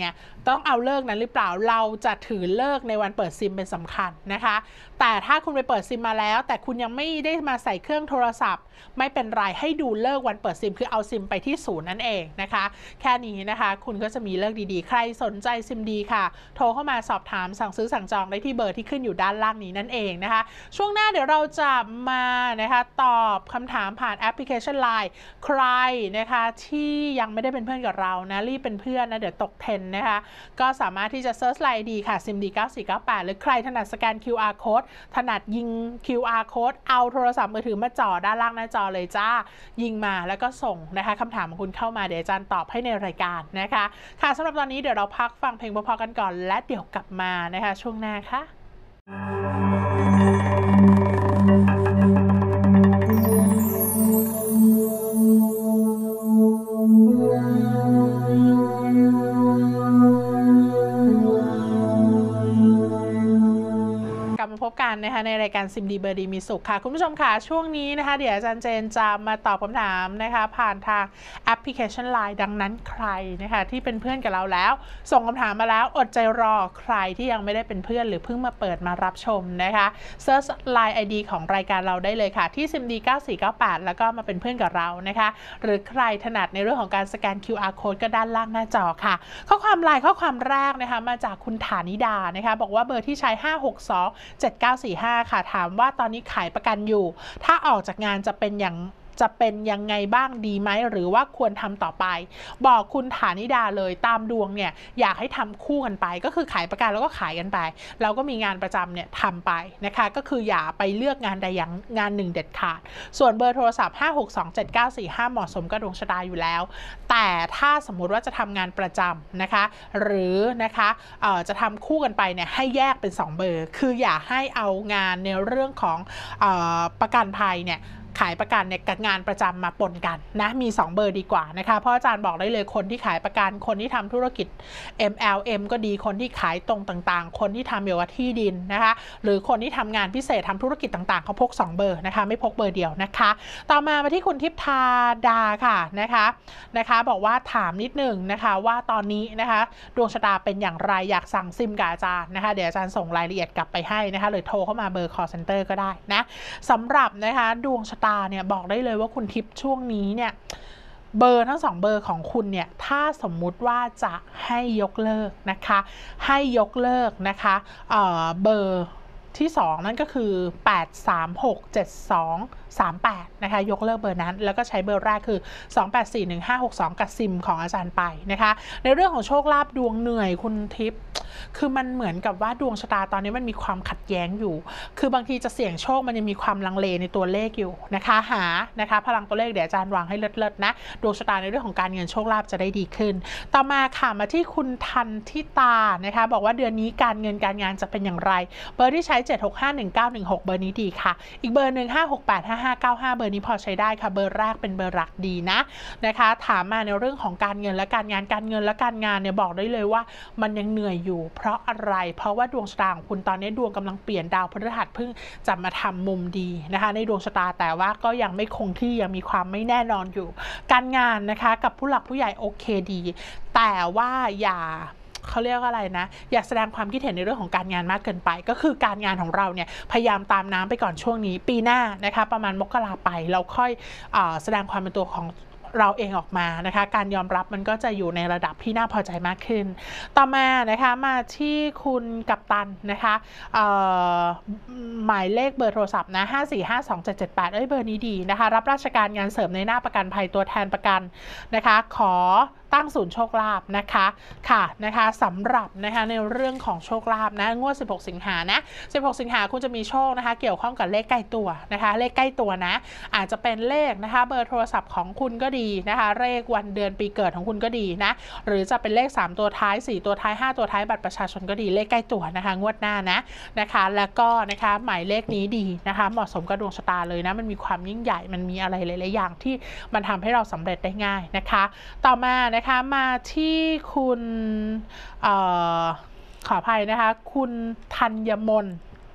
ต้องเอาเลิกนั้นหรือเปล่าเราจะถือเลิกในวันเปิดซิมเป็นสำคัญนะคะแต่ถ้าคุณไปเปิดซิมมาแล้วแต่คุณยังไม่ได้มาใส่เครื่องโทรศัพท์ไม่เป็นไรให้ดูเลิกวันเปิดซิมคือเอาซิมไปที่ศูนย์นั่นเองนะคะแค่นี้นะคะคุณก็จะมีเลิกดีๆใครสนใจซิมดีค่ะโทรเข้ามาสอบถามสั่งซื้อสั่งจองได้ที่เบอร์ที่ขึ้นอยู่ด้านล่างนี้นั่นเองนะคะช่วงหน้าเดี๋ยวเราจะมานะคะตอบคำถามผ่านแอปพลิเคชัน ไลน์ ใครนะคะที่ยังไม่ได้เป็นเพื่อนกับเรานะรีบเป็นเพื่อนนะเดี๋ยวตกเทรนด์นะคะก็สามารถที่จะเซิร์ช ไลน์ ไอ ดี ค่ะ ซิมดี เก้าสี่เก้าแปด หรือใครถนัดสแกน คิว อาร์ Code ถนัดยิง คิว อาร์ Code เอาโทรศัพท์มือถือมาจ่อด้านล่างหน้าจอเลยจ้ายิงมาแล้วก็ส่งนะคะคำถามของคุณเข้ามาเดี๋ยวอาจารย์ตอบให้ในรายการนะคะค่ะสำหรับตอนนี้เดี๋ยวเราพักฟังเพลงพอๆกันก่อนและเดี๋ยวกลับมานะคะช่วงหน้าค่ะพบกันนะคะในรายการซิมดีเบอร์ดีมีสุขค่ะคุณผู้ชมค่ะช่วงนี้นะคะเดี๋ยวอาจารย์เจนจะมาตอบคำถามนะคะผ่านทางแอปพลิเคชัน ไลน์ ดังนั้นใครนะคะที่เป็นเพื่อนกับเราแล้วส่งคำถามมาแล้วอดใจรอใครที่ยังไม่ได้เป็นเพื่อนหรือเพิ่งมาเปิดมารับชมนะคะเซิร์ช ไลน์ ไอ ดี ของรายการเราได้เลยค่ะที่ ซิมดี เก้าสี่เก้าแปด แล้วก็มาเป็นเพื่อนกับเรานะคะหรือใครถนัดในเรื่องของการสแกน คิว อาร์ Code ก็ด้านล่างหน้าจอค่ะข้อความไลน์ข้อความแรกนะคะมาจากคุณฐานิดานะคะบอกว่าเบอร์ที่ใช้ห้าหกสอง เจ็ดเก้าสี่ห้าค่ะถามว่าตอนนี้ขายประกันอยู่ถ้าออกจากงานจะเป็นอย่างจะเป็นยังไงบ้างดีไหมหรือว่าควรทำต่อไปบอกคุณฐานิดาเลยตามดวงเนี่ยอยากให้ทำคู่กันไปก็คือขายประกันแล้วก็ขายกันไปเราก็มีงานประจำเนี่ยทำไปนะคะก็คืออย่าไปเลือกงานใดอย่างงานหนึ่งเด็ดขาดส่วนเบอร์โทรศัพท์ห้าหกสอง เจ็ดเก้าสี่ห้าเหมาะสมกับดวงชะตาอยู่แล้วแต่ถ้าสมมุติว่าจะทำงานประจำนะคะหรือนะคะเอ่อจะทำคู่กันไปเนี่ยให้แยกเป็นสองเบอร์คืออย่าให้เอางานในเรื่องของเอ่อประกันภัยเนี่ยขายประกันเนี่ยกับงานประจำมาปนกันนะมีสองเบอร์ดีกว่านะคะเพราะอาจารย์บอกได้เลยคนที่ขายประกันคนที่ทำธุรกิจ เอ็ม แอล เอ็ม ก็ดีคนที่ขายตรงต่างๆคนที่ทำเกี่ยวกับที่ดินนะคะหรือคนที่ทำงานพิเศษทำธุรกิจต่างๆเขาพกสองเบอร์นะคะไม่พกเบอร์เดียวนะคะต่อมามาที่คุณทิพธาดาค่ะนะคะนะคะบอกว่าถามนิดหนึ่งนะคะว่าตอนนี้นะคะดวงชะตาเป็นอย่างไรอยากสั่งซิมกับอาจารย์นะคะเดี๋ยวอาจารย์ส่งรายละเอียดกลับไปให้นะคะหรือโทรเข้ามาเบอร์ call center ก็ได้นะสำหรับนะคะดวงชะตาเนี่ยบอกได้เลยว่าคุณทิพย์ช่วงนี้เนี่ยเบอร์ทั้งสองเบอร์ของคุณเนี่ยถ้าสมมุติว่าจะให้ยกเลิกนะคะให้ยกเลิกนะคะเอ่อเบอร์ที่สองนั่นก็คือแปด สาม หก เจ็ด สอง สาม แปดนะคะยกเลิกเบอร์นั้นแล้วก็ใช้เบอร์แรกคือสอง แปด สี่ หนึ่ง ห้า หก สองกับซิมของอาจารย์ไปนะคะในเรื่องของโชคลาภดวงเหนื่อยคุณทิพย์คือมันเหมือนกับว่าดวงชะตาตอนนี้มันมีความขัดแย้งอยู่คือบางทีจะเสี่ยงโชคมันยังมีความลังเลในตัวเลขอยู่นะคะหานะคะพลังตัวเลขเดี๋ยวอาจารย์วางให้เลิศๆนะดวงชะตาในเรื่องของการเงินโชคลาภจะได้ดีขึ้นต่อมาค่ะมาที่คุณทันทิตานะคะบอกว่าเดือนนี้การเงินการงานจะเป็นอย่างไรเบอร์ที่ใช้เจ็ด หก ห้า หนึ่ง เก้า หนึ่ง หกเบอร์นี้ดีค่ะอีกเบอร์หนึ่ง ห้า หก แปด ห้า ห้า เก้า ห้าเบอร์นี้พอใช้ได้ค่ะเบอร์แรกเป็นเบอร์หลักดีนะนะคะถามมาในเรื่องของการเงินและการงานการเงินและการงานเนี่ยบอกได้เลยว่ามันยังเหนื่อยอยู่เพราะอะไรเพราะว่าดวงชะตาของคุณตอนนี้ดวงกำลังเปลี่ยนดาวพฤหัสเพิ่งจะมาทำมุมดีนะคะในดวงชะตาแต่ว่าก็ยังไม่คงที่ยังมีความไม่แน่นอนอยู่การงานนะคะกับผู้หลักผู้ใหญ่โอเคดีแต่ว่าอย่าเขาเรียกว่าอะไรนะอยากแสดงความคิดเห็นในเรื่องของการงานมากเกินไปก็คือการงานของเราเนี่ยพยายามตามน้ำไปก่อนช่วงนี้ปีหน้านะคะประมาณมกราไปเราค่อยเอ่อแสดงความเป็นตัวของเราเองออกมานะคะการยอมรับมันก็จะอยู่ในระดับที่น่าพอใจมากขึ้นต่อมานะคะมาที่คุณกัปตันนะคะหมายเลขเบอร์โทรศัพท์นะห้า สี่ ห้า สอง เจ็ด เจ็ด แปดเอ้ยเบอร์นี้ดีนะคะรับราชการงานเสริมในหน้าประกันภัยตัวแทนประกันนะคะขอตั้งศูนย์โชคลาภนะคะค่ะนะคะสำหรับนะคะในเรื่องของโชคลาภนะงวดสิบหกสิงหานะสิบหกสิงหาคุณจะมีโชคนะคะเกี่ยวข้องกับเลขใกล้ตัวนะคะเลขใกล้ตัวนะอาจจะเป็นเลขนะคะเบอร์โทรศัพท์ของคุณก็ดีนะคะเลขวันเดือนปีเกิดของคุณก็ดีนะหรือจะเป็นเลขสามตัวท้ายสี่ตัวท้ายห้าตัวท้ายบัตรประชาชนก็ดีเลขใกล้ตัวนะคะงวดหน้านะนะคะแล้วก็นะคะหมายเลขนี้ดีนะคะเหมาะสมกับดวงชะตาเลยนะมันมีความยิ่งใหญ่มันมีอะไรหลายๆอย่างที่มันทำให้เราสำเร็จได้ง่ายนะคะต่อมานะคะมาที่คุณเอ่อขออภัยนะคะคุณธัญมน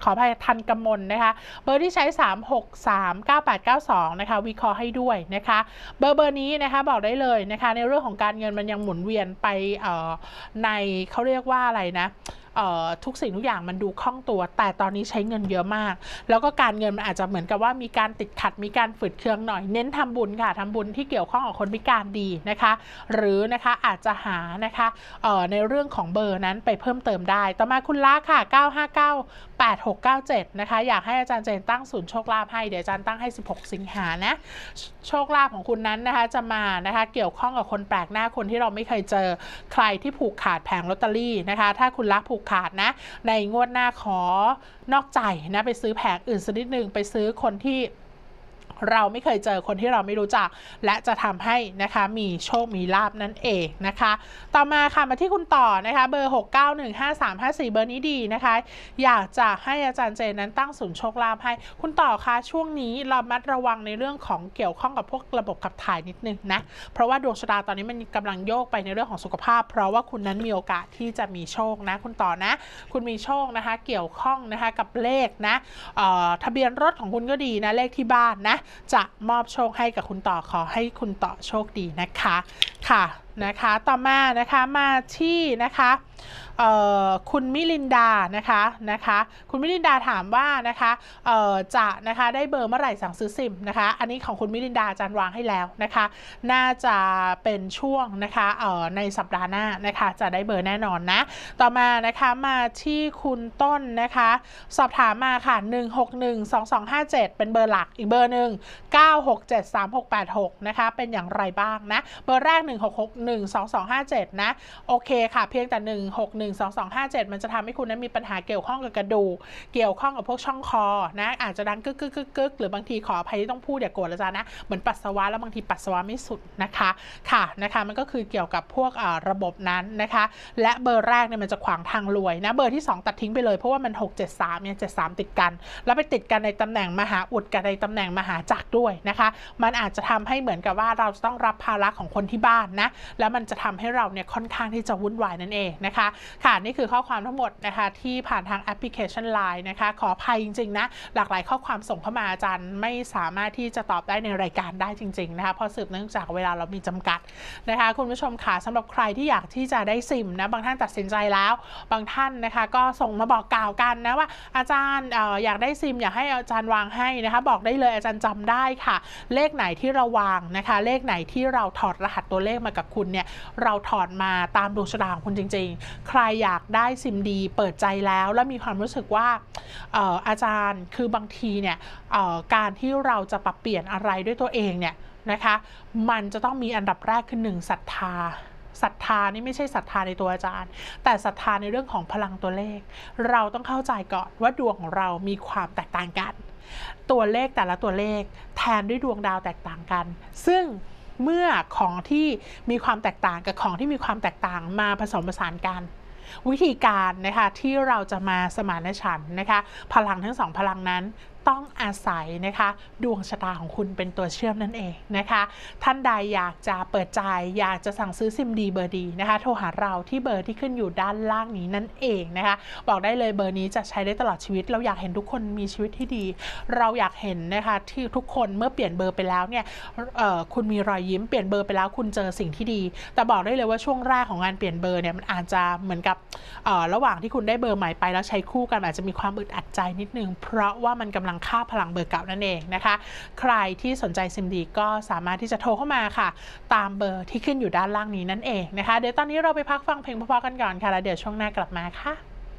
ขออภัยทันกมลนะคะเบอร์ที่ใช้สาม หก สาม เก้า แปด เก้า สองนะคะวิเคราะห์ให้ด้วยนะคะเบอร์เบอร์นี้นะคะบอกได้เลยนะคะในเรื่องของการเงินมันยังหมุนเวียนไปในเขาเรียกว่าอะไรนะทุกสิ่งทุกอย่างมันดูคล่องตัวแต่ตอนนี้ใช้เงินเยอะมากแล้วก็การเงินมันอาจจะเหมือนกับว่ามีการติดขัดมีการฝืดเคืองหน่อยเน้นทำบุญค่ะทำบุญที่เกี่ยวข้องกับคนพิการดีนะคะหรือนะคะอาจจะหานะคะในเรื่องของเบอร์นั้นไปเพิ่มเติมได้ต่อมาคุณละค่ะเก้า ห้า เก้า แปด หก เก้า เจ็ดนะคะอยากให้อาจารย์เจนตั้งศูนย์โชคลาภให้เดี๋ยวอาจารย์ตั้งให้สิบหกสิงหานะโชคลาภของคุณนั้นนะคะจะมานะคะเกี่ยวข้องกับคนแปลกหน้าคนที่เราไม่เคยเจอใครที่ผูกขาดแผงลอตเตอรี่นะคะถ้าคุณละผูกขาดนะในงวดหน้าขอนอกใจนะไปซื้อแผงอื่นสักนิดนึงไปซื้อคนที่เราไม่เคยเจอคนที่เราไม่รู้จักและจะทำให้นะคะมีโชคมีลาภนั่นเองนะคะต่อมาค่ะมาที่คุณต่อนะคะเบอร์หก เก้า หนึ่ง ห้า สาม ห้า สี่เบอร์นี้ดีนะคะอยากจะให้อาจารย์เจนนั้นตั้งศูนย์โชคลาภให้คุณต่อคะช่วงนี้เรามัดระวังในเรื่องของเกี่ยวข้องกับพวกระบบขับถ่ายนิดนึงนะเพราะว่าดวงชะตาตอนนี้มันกำลังโยกไปในเรื่องของสุขภาพเพราะว่าคุณนั้นมีโอกาสที่จะมีโชคนะคุณต่อนะคุณมีโชคนะคะเกี่ยวข้องนะคะกับเลขนะทะเบียนรถของคุณก็ดีนะเลขที่บ้านนะจะมอบโชคให้กับคุณต่อขอให้คุณต่อโชคดีนะคะค่ะนะคะต่อมานะคะมาที่นะคะคุณมิลินดานะคะนะคะคุณมิลินดาถามว่านะคะจะนะคะได้เบอร์เมื่อไหร่สั่งซื้อซิมนะคะอันนี้ของคุณมิลินดาอาจารย์วางให้แล้วนะคะน่าจะเป็นช่วงนะคะในสัปดาห์หน้านะคะจะได้เบอร์แน่นอนนะต่อมานะคะมาที่คุณต้นนะคะสอบถามมาค่ะหนึ่ง หก หนึ่ง สอง สอง ห้า เจ็ดเป็นเบอร์หลักอีกเบอร์หนึ่งเก้า หก เจ็ด สาม หก แปด หกนะคะเป็นอย่างไรบ้างนะเบอร์แรกหนึ่ง หก หก หนึ่ง สอง สอง ห้า เจ็ดนะโอเคค่ะเพียงแต่หนึ่ง หก หนึ่ง สอง สอง ห้า เจ็ดมันจะทำให้คุณนั้นมีปัญหาเกี่ยวข้องกับกระดูกเกี่ยวข้องกับพวกช่องคอนะอาจจะดังกึกกึกกึกกึกหรือบางทีขออภัยที่ต้องพูดอย่าโกรธอาจารย์นะเหมือนปัสสาวะแล้วบางทีปัสสาวะไม่สุดนะคะค่ะนะคะมันก็คือเกี่ยวกับพวกระบบนั้นนะคะและเบอร์แรกเนี่ยมันจะขวางทางรวยนะเบอร์ที่สองตัดทิ้งไปเลยเพราะว่ามันหก เจ็ด สามเนี่ยเจ็ด สามติดกันแล้วไปติดกันในตำแหน่งมหาอุดกับในตำแหน่งมหาจักรด้วยนะคะมันอาจจะทำให้เหมือนกับว่าเราจะต้องรับภาระของคนที่บ้านนะแล้วมันจะทำให้เราเนี่ยค่อนข้างที่จะวุ่นวายนั่นเองนะคะค่ะนี่คือข้อความทั้งหมดนะคะที่ผ่านทางแอปพลิเคชัน ไลน์ นะคะขออภัยจริงๆนะหลากหลายข้อความส่งเข้ามาอาจารย์ไม่สามารถที่จะตอบได้ในรายการได้จริงๆนะคะเพราะสืบเนื่องจากเวลาเรามีจำกัดนะคะคุณผู้ชมค่ะสำหรับใครที่อยากที่จะได้ซิมนะบางท่านตัดสินใจแล้วบางท่านนะคะก็ส่งมาบอกกล่าวกันนะว่าอาจารย์ อ, อยากได้ซิมอยากให้อาจารย์วางให้นะคะบอกได้เลยอาจารย์จำได้ค่ะเลขไหนที่เราวางนะคะเลขไหนที่เราถอดรหัสตัวเลขมากับคุณเนี่ยเราถอดมาตามดวงชะตาของคุณจริงๆใครอยากได้ซิมดีเปิดใจแล้วและมีความรู้สึกว่า อ, อาจารย์คือบางทีเนี่ยการที่เราจะปรับเปลี่ยนอะไรด้วยตัวเองเนี่ยนะคะมันจะต้องมีอันดับแรกคือหนึ่งศรัทธาศรัทธานี่ไม่ใช่ศรัทธาในตัวอาจารย์แต่ศรัทธาในเรื่องของพลังตัวเลขเราต้องเข้าใจก่อนว่าดวงของเรามีความแตกต่างกันตัวเลขแต่ละตัวเลขแทนด้วยดวงดาวแตกต่างกันซึ่งเมื่อของที่มีความแตกต่างกับของที่มีความแตกต่างมาผสมผสานกันวิธีการนะคะที่เราจะมาสมานฉันท์นะคะพลังทั้งสองพลังนั้นต้องอาศัยนะคะดวงชะตาของคุณเป็นตัวเชื่อมนั่นเองนะคะท่านใดอยากจะเปิดใจอยากจะสั่งซื้อซิมดีเบอร์ดีนะคะโทรหาเราที่เบอร์ที่ขึ้นอยู่ด้านล่างนี้นั่นเองนะคะบอกได้เลยเบอร์นี้จะใช้ได้ตลอดชีวิตเราอยากเห็นทุกคนมีชีวิตที่ดีเราอยากเห็นนะคะที่ทุกคนเมื่อเปลี่ยนเบอร์ไปแล้วเนี่ยคุณมีรอยยิ้มเปลี่ยนเบอร์ไปแล้วคุณเจอสิ่งที่ดีแต่บอกได้เลยว่าช่วงแรกของงานเปลี่ยนเบอร์เนี่ยมันอาจจะเหมือนกับระหว่างที่คุณได้เบอร์ใหม่ไปแล้วใช้คู่กันอาจจะมีความอึดอัดใจนิดนึงเพราะว่ามันกำลังค่าพลังเบอร์เก่านั่นเองนะคะใครที่สนใจซิมดีก็สามารถที่จะโทรเข้ามาค่ะตามเบอร์ที่ขึ้นอยู่ด้านล่างนี้นั่นเองนะคะเดี๋ยวตอนนี้เราไปพักฟังเพลงเพราะๆกันก่อนค่ะแล้วเดี๋ยวช่วงหน้ากลับมาค่ะ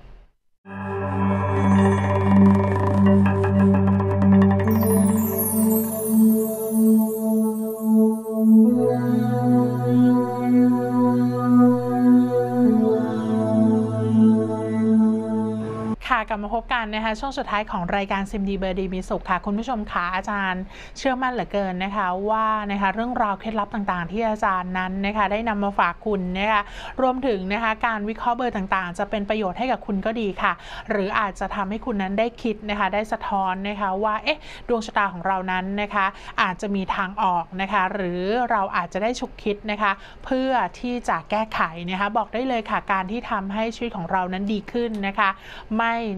กลับมาพบกันนะคะช่วงสุดท้ายของรายการซิมดีเบอร์ดีมีสุขค่ะคุณผู้ชมค่ะอาจารย์เชื่อมั่นเหลือเกินนะคะว่านะคะเรื่องราวเคล็ดลับต่างๆที่อาจารย์นั้นนะคะได้นำมาฝากคุณนะคะรวมถึงนะคะการวิเคราะห์เบอร์ต่างๆจะเป็นประโยชน์ให้กับคุณก็ดีค่ะหรืออาจจะทำให้คุณนั้นได้คิดนะคะได้สะท้อนนะคะว่าเอ๊ะดวงชะตาของเรานั้นนะคะอาจจะมีทางออกนะคะหรือเราอาจจะได้ฉุกคิดนะคะเพื่อที่จะแก้ไขนะคะบอกได้เลยค่ะการที่ทำให้ชีวิตของเรานั้นดีขึ้นนะคะไม่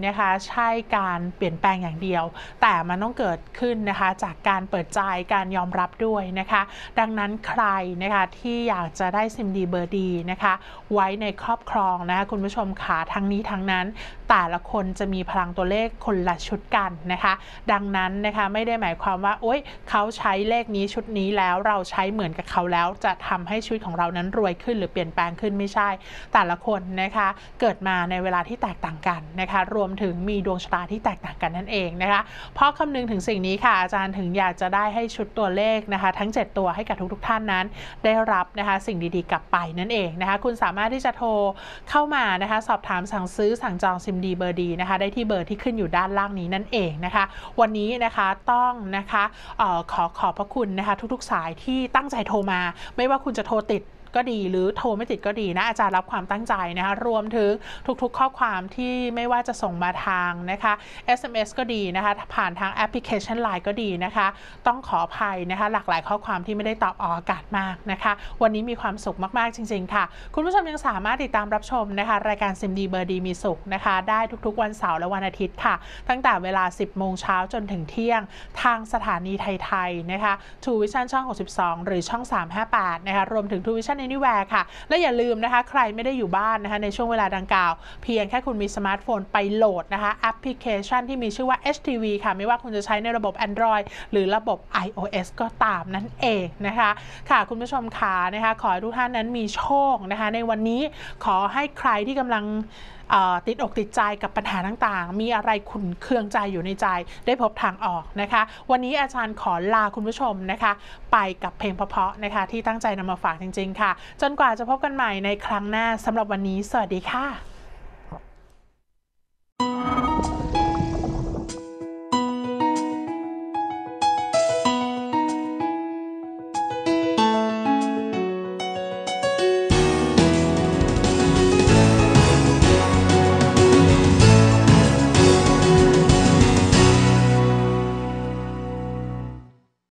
นะคะใช่การเปลี่ยนแปลงอย่างเดียวแต่มันต้องเกิดขึ้นนะคะจากการเปิดใจการยอมรับด้วยนะคะดังนั้นใครนะคะที่อยากจะได้ซิมดีเบอร์ดีนะคะไว้ในครอบครองนะคะคุณผู้ชมขาทั้งนี้ทั้งนั้นแต่ละคนจะมีพลังตัวเลขคนละชุดกันนะคะดังนั้นนะคะไม่ได้หมายความว่าโอ๊ยเขาใช้เลขนี้ชุดนี้แล้วเราใช้เหมือนกับเขาแล้วจะทำให้ชีวิตของเรานั้นรวยขึ้นหรือเปลี่ยนแปลงขึ้นไม่ใช่แต่ละคนนะคะเกิดมาในเวลาที่แตกต่างกันนะคะรวมถึงมีดวงชะตาที่แตกต่างกันนั่นเองนะคะเพราะคำนึงถึงสิ่งนี้ค่ะอาจารย์ถึงอยากจะได้ให้ชุดตัวเลขนะคะทั้งเจ็ดตัวให้กับทุกๆท่านนั้นได้รับนะคะสิ่งดีๆกลับไปนั่นเองนะคะคุณสามารถที่จะโทรเข้ามานะคะสอบถามสั่งซื้อสั่งจองซิมดีเบอร์ดีนะคะได้ที่เบอร์ที่ขึ้นอยู่ด้านล่างนี้นั่นเองนะคะวันนี้นะคะต้องนะคะเอ่อขอขอบพระคุณนะคะทุกๆสายที่ตั้งใจโทรมาไม่ว่าคุณจะโทรติดก็ดีหรือโทรไม่ติดก็ดีนะอาจารย์รับความตั้งใจนะคะรวมถึงทุกๆข้อความที่ไม่ว่าจะส่งมาทางนะคะ เอส เอ็ม เอส ก็ดีนะคะผ่านทางแอปพลิเคชัน ไลน์ ก็ดีนะคะต้องขออภัยนะคะหลากหลายข้อความที่ไม่ได้ตอบออกอากาศมากนะคะวันนี้มีความสุขมากๆจริงๆค่ะคุณผู้ชมยังสามารถติดตามรับชมนะคะรายการซิมดีเบอร์ดีมีสุขนะคะได้ทุกๆวันเสาร์และวันอาทิตย์ค่ะตั้งแต่เวลา สิบโมงเช้าจนถึงเที่ยงทางสถานีไทยๆนะคะ True Vision ช่องหกสิบสองหรือช่องสามห้าแปดนะคะรวมถึง True Vision Anywhere ค่ะและอย่าลืมนะคะใครไม่ได้อยู่บ้านนะคะในช่วงเวลาดังกล่าวเพียงแค่คุณมีสมาร์ทโฟนไปโหลดนะคะแอปพลิเคชันที่มีชื่อว่า เอช ที วี ค่ะไม่ว่าคุณจะใช้ในระบบ Android หรือระบบ ไอ โอ เอส ก็ตามนั่นเองนะคะค่ะคุณผู้ชมค่ะนะคะขอให้ทุกท่านนั้นมีโชคนะคะในวันนี้ขอให้ใครที่กำลังติดอกติดใจกับปัญหาต่างๆมีอะไรขุ่นเคืองใจอยู่ในใจได้พบทางออกนะคะวันนี้อาจารย์ขอลาคุณผู้ชมนะคะไปกับเพลงเพราะๆนะคะที่ตั้งใจนำมาฝากจริงๆค่ะจนกว่าจะพบกันใหม่ในครั้งหน้าสำหรับวันนี้สวัสดีค่ะ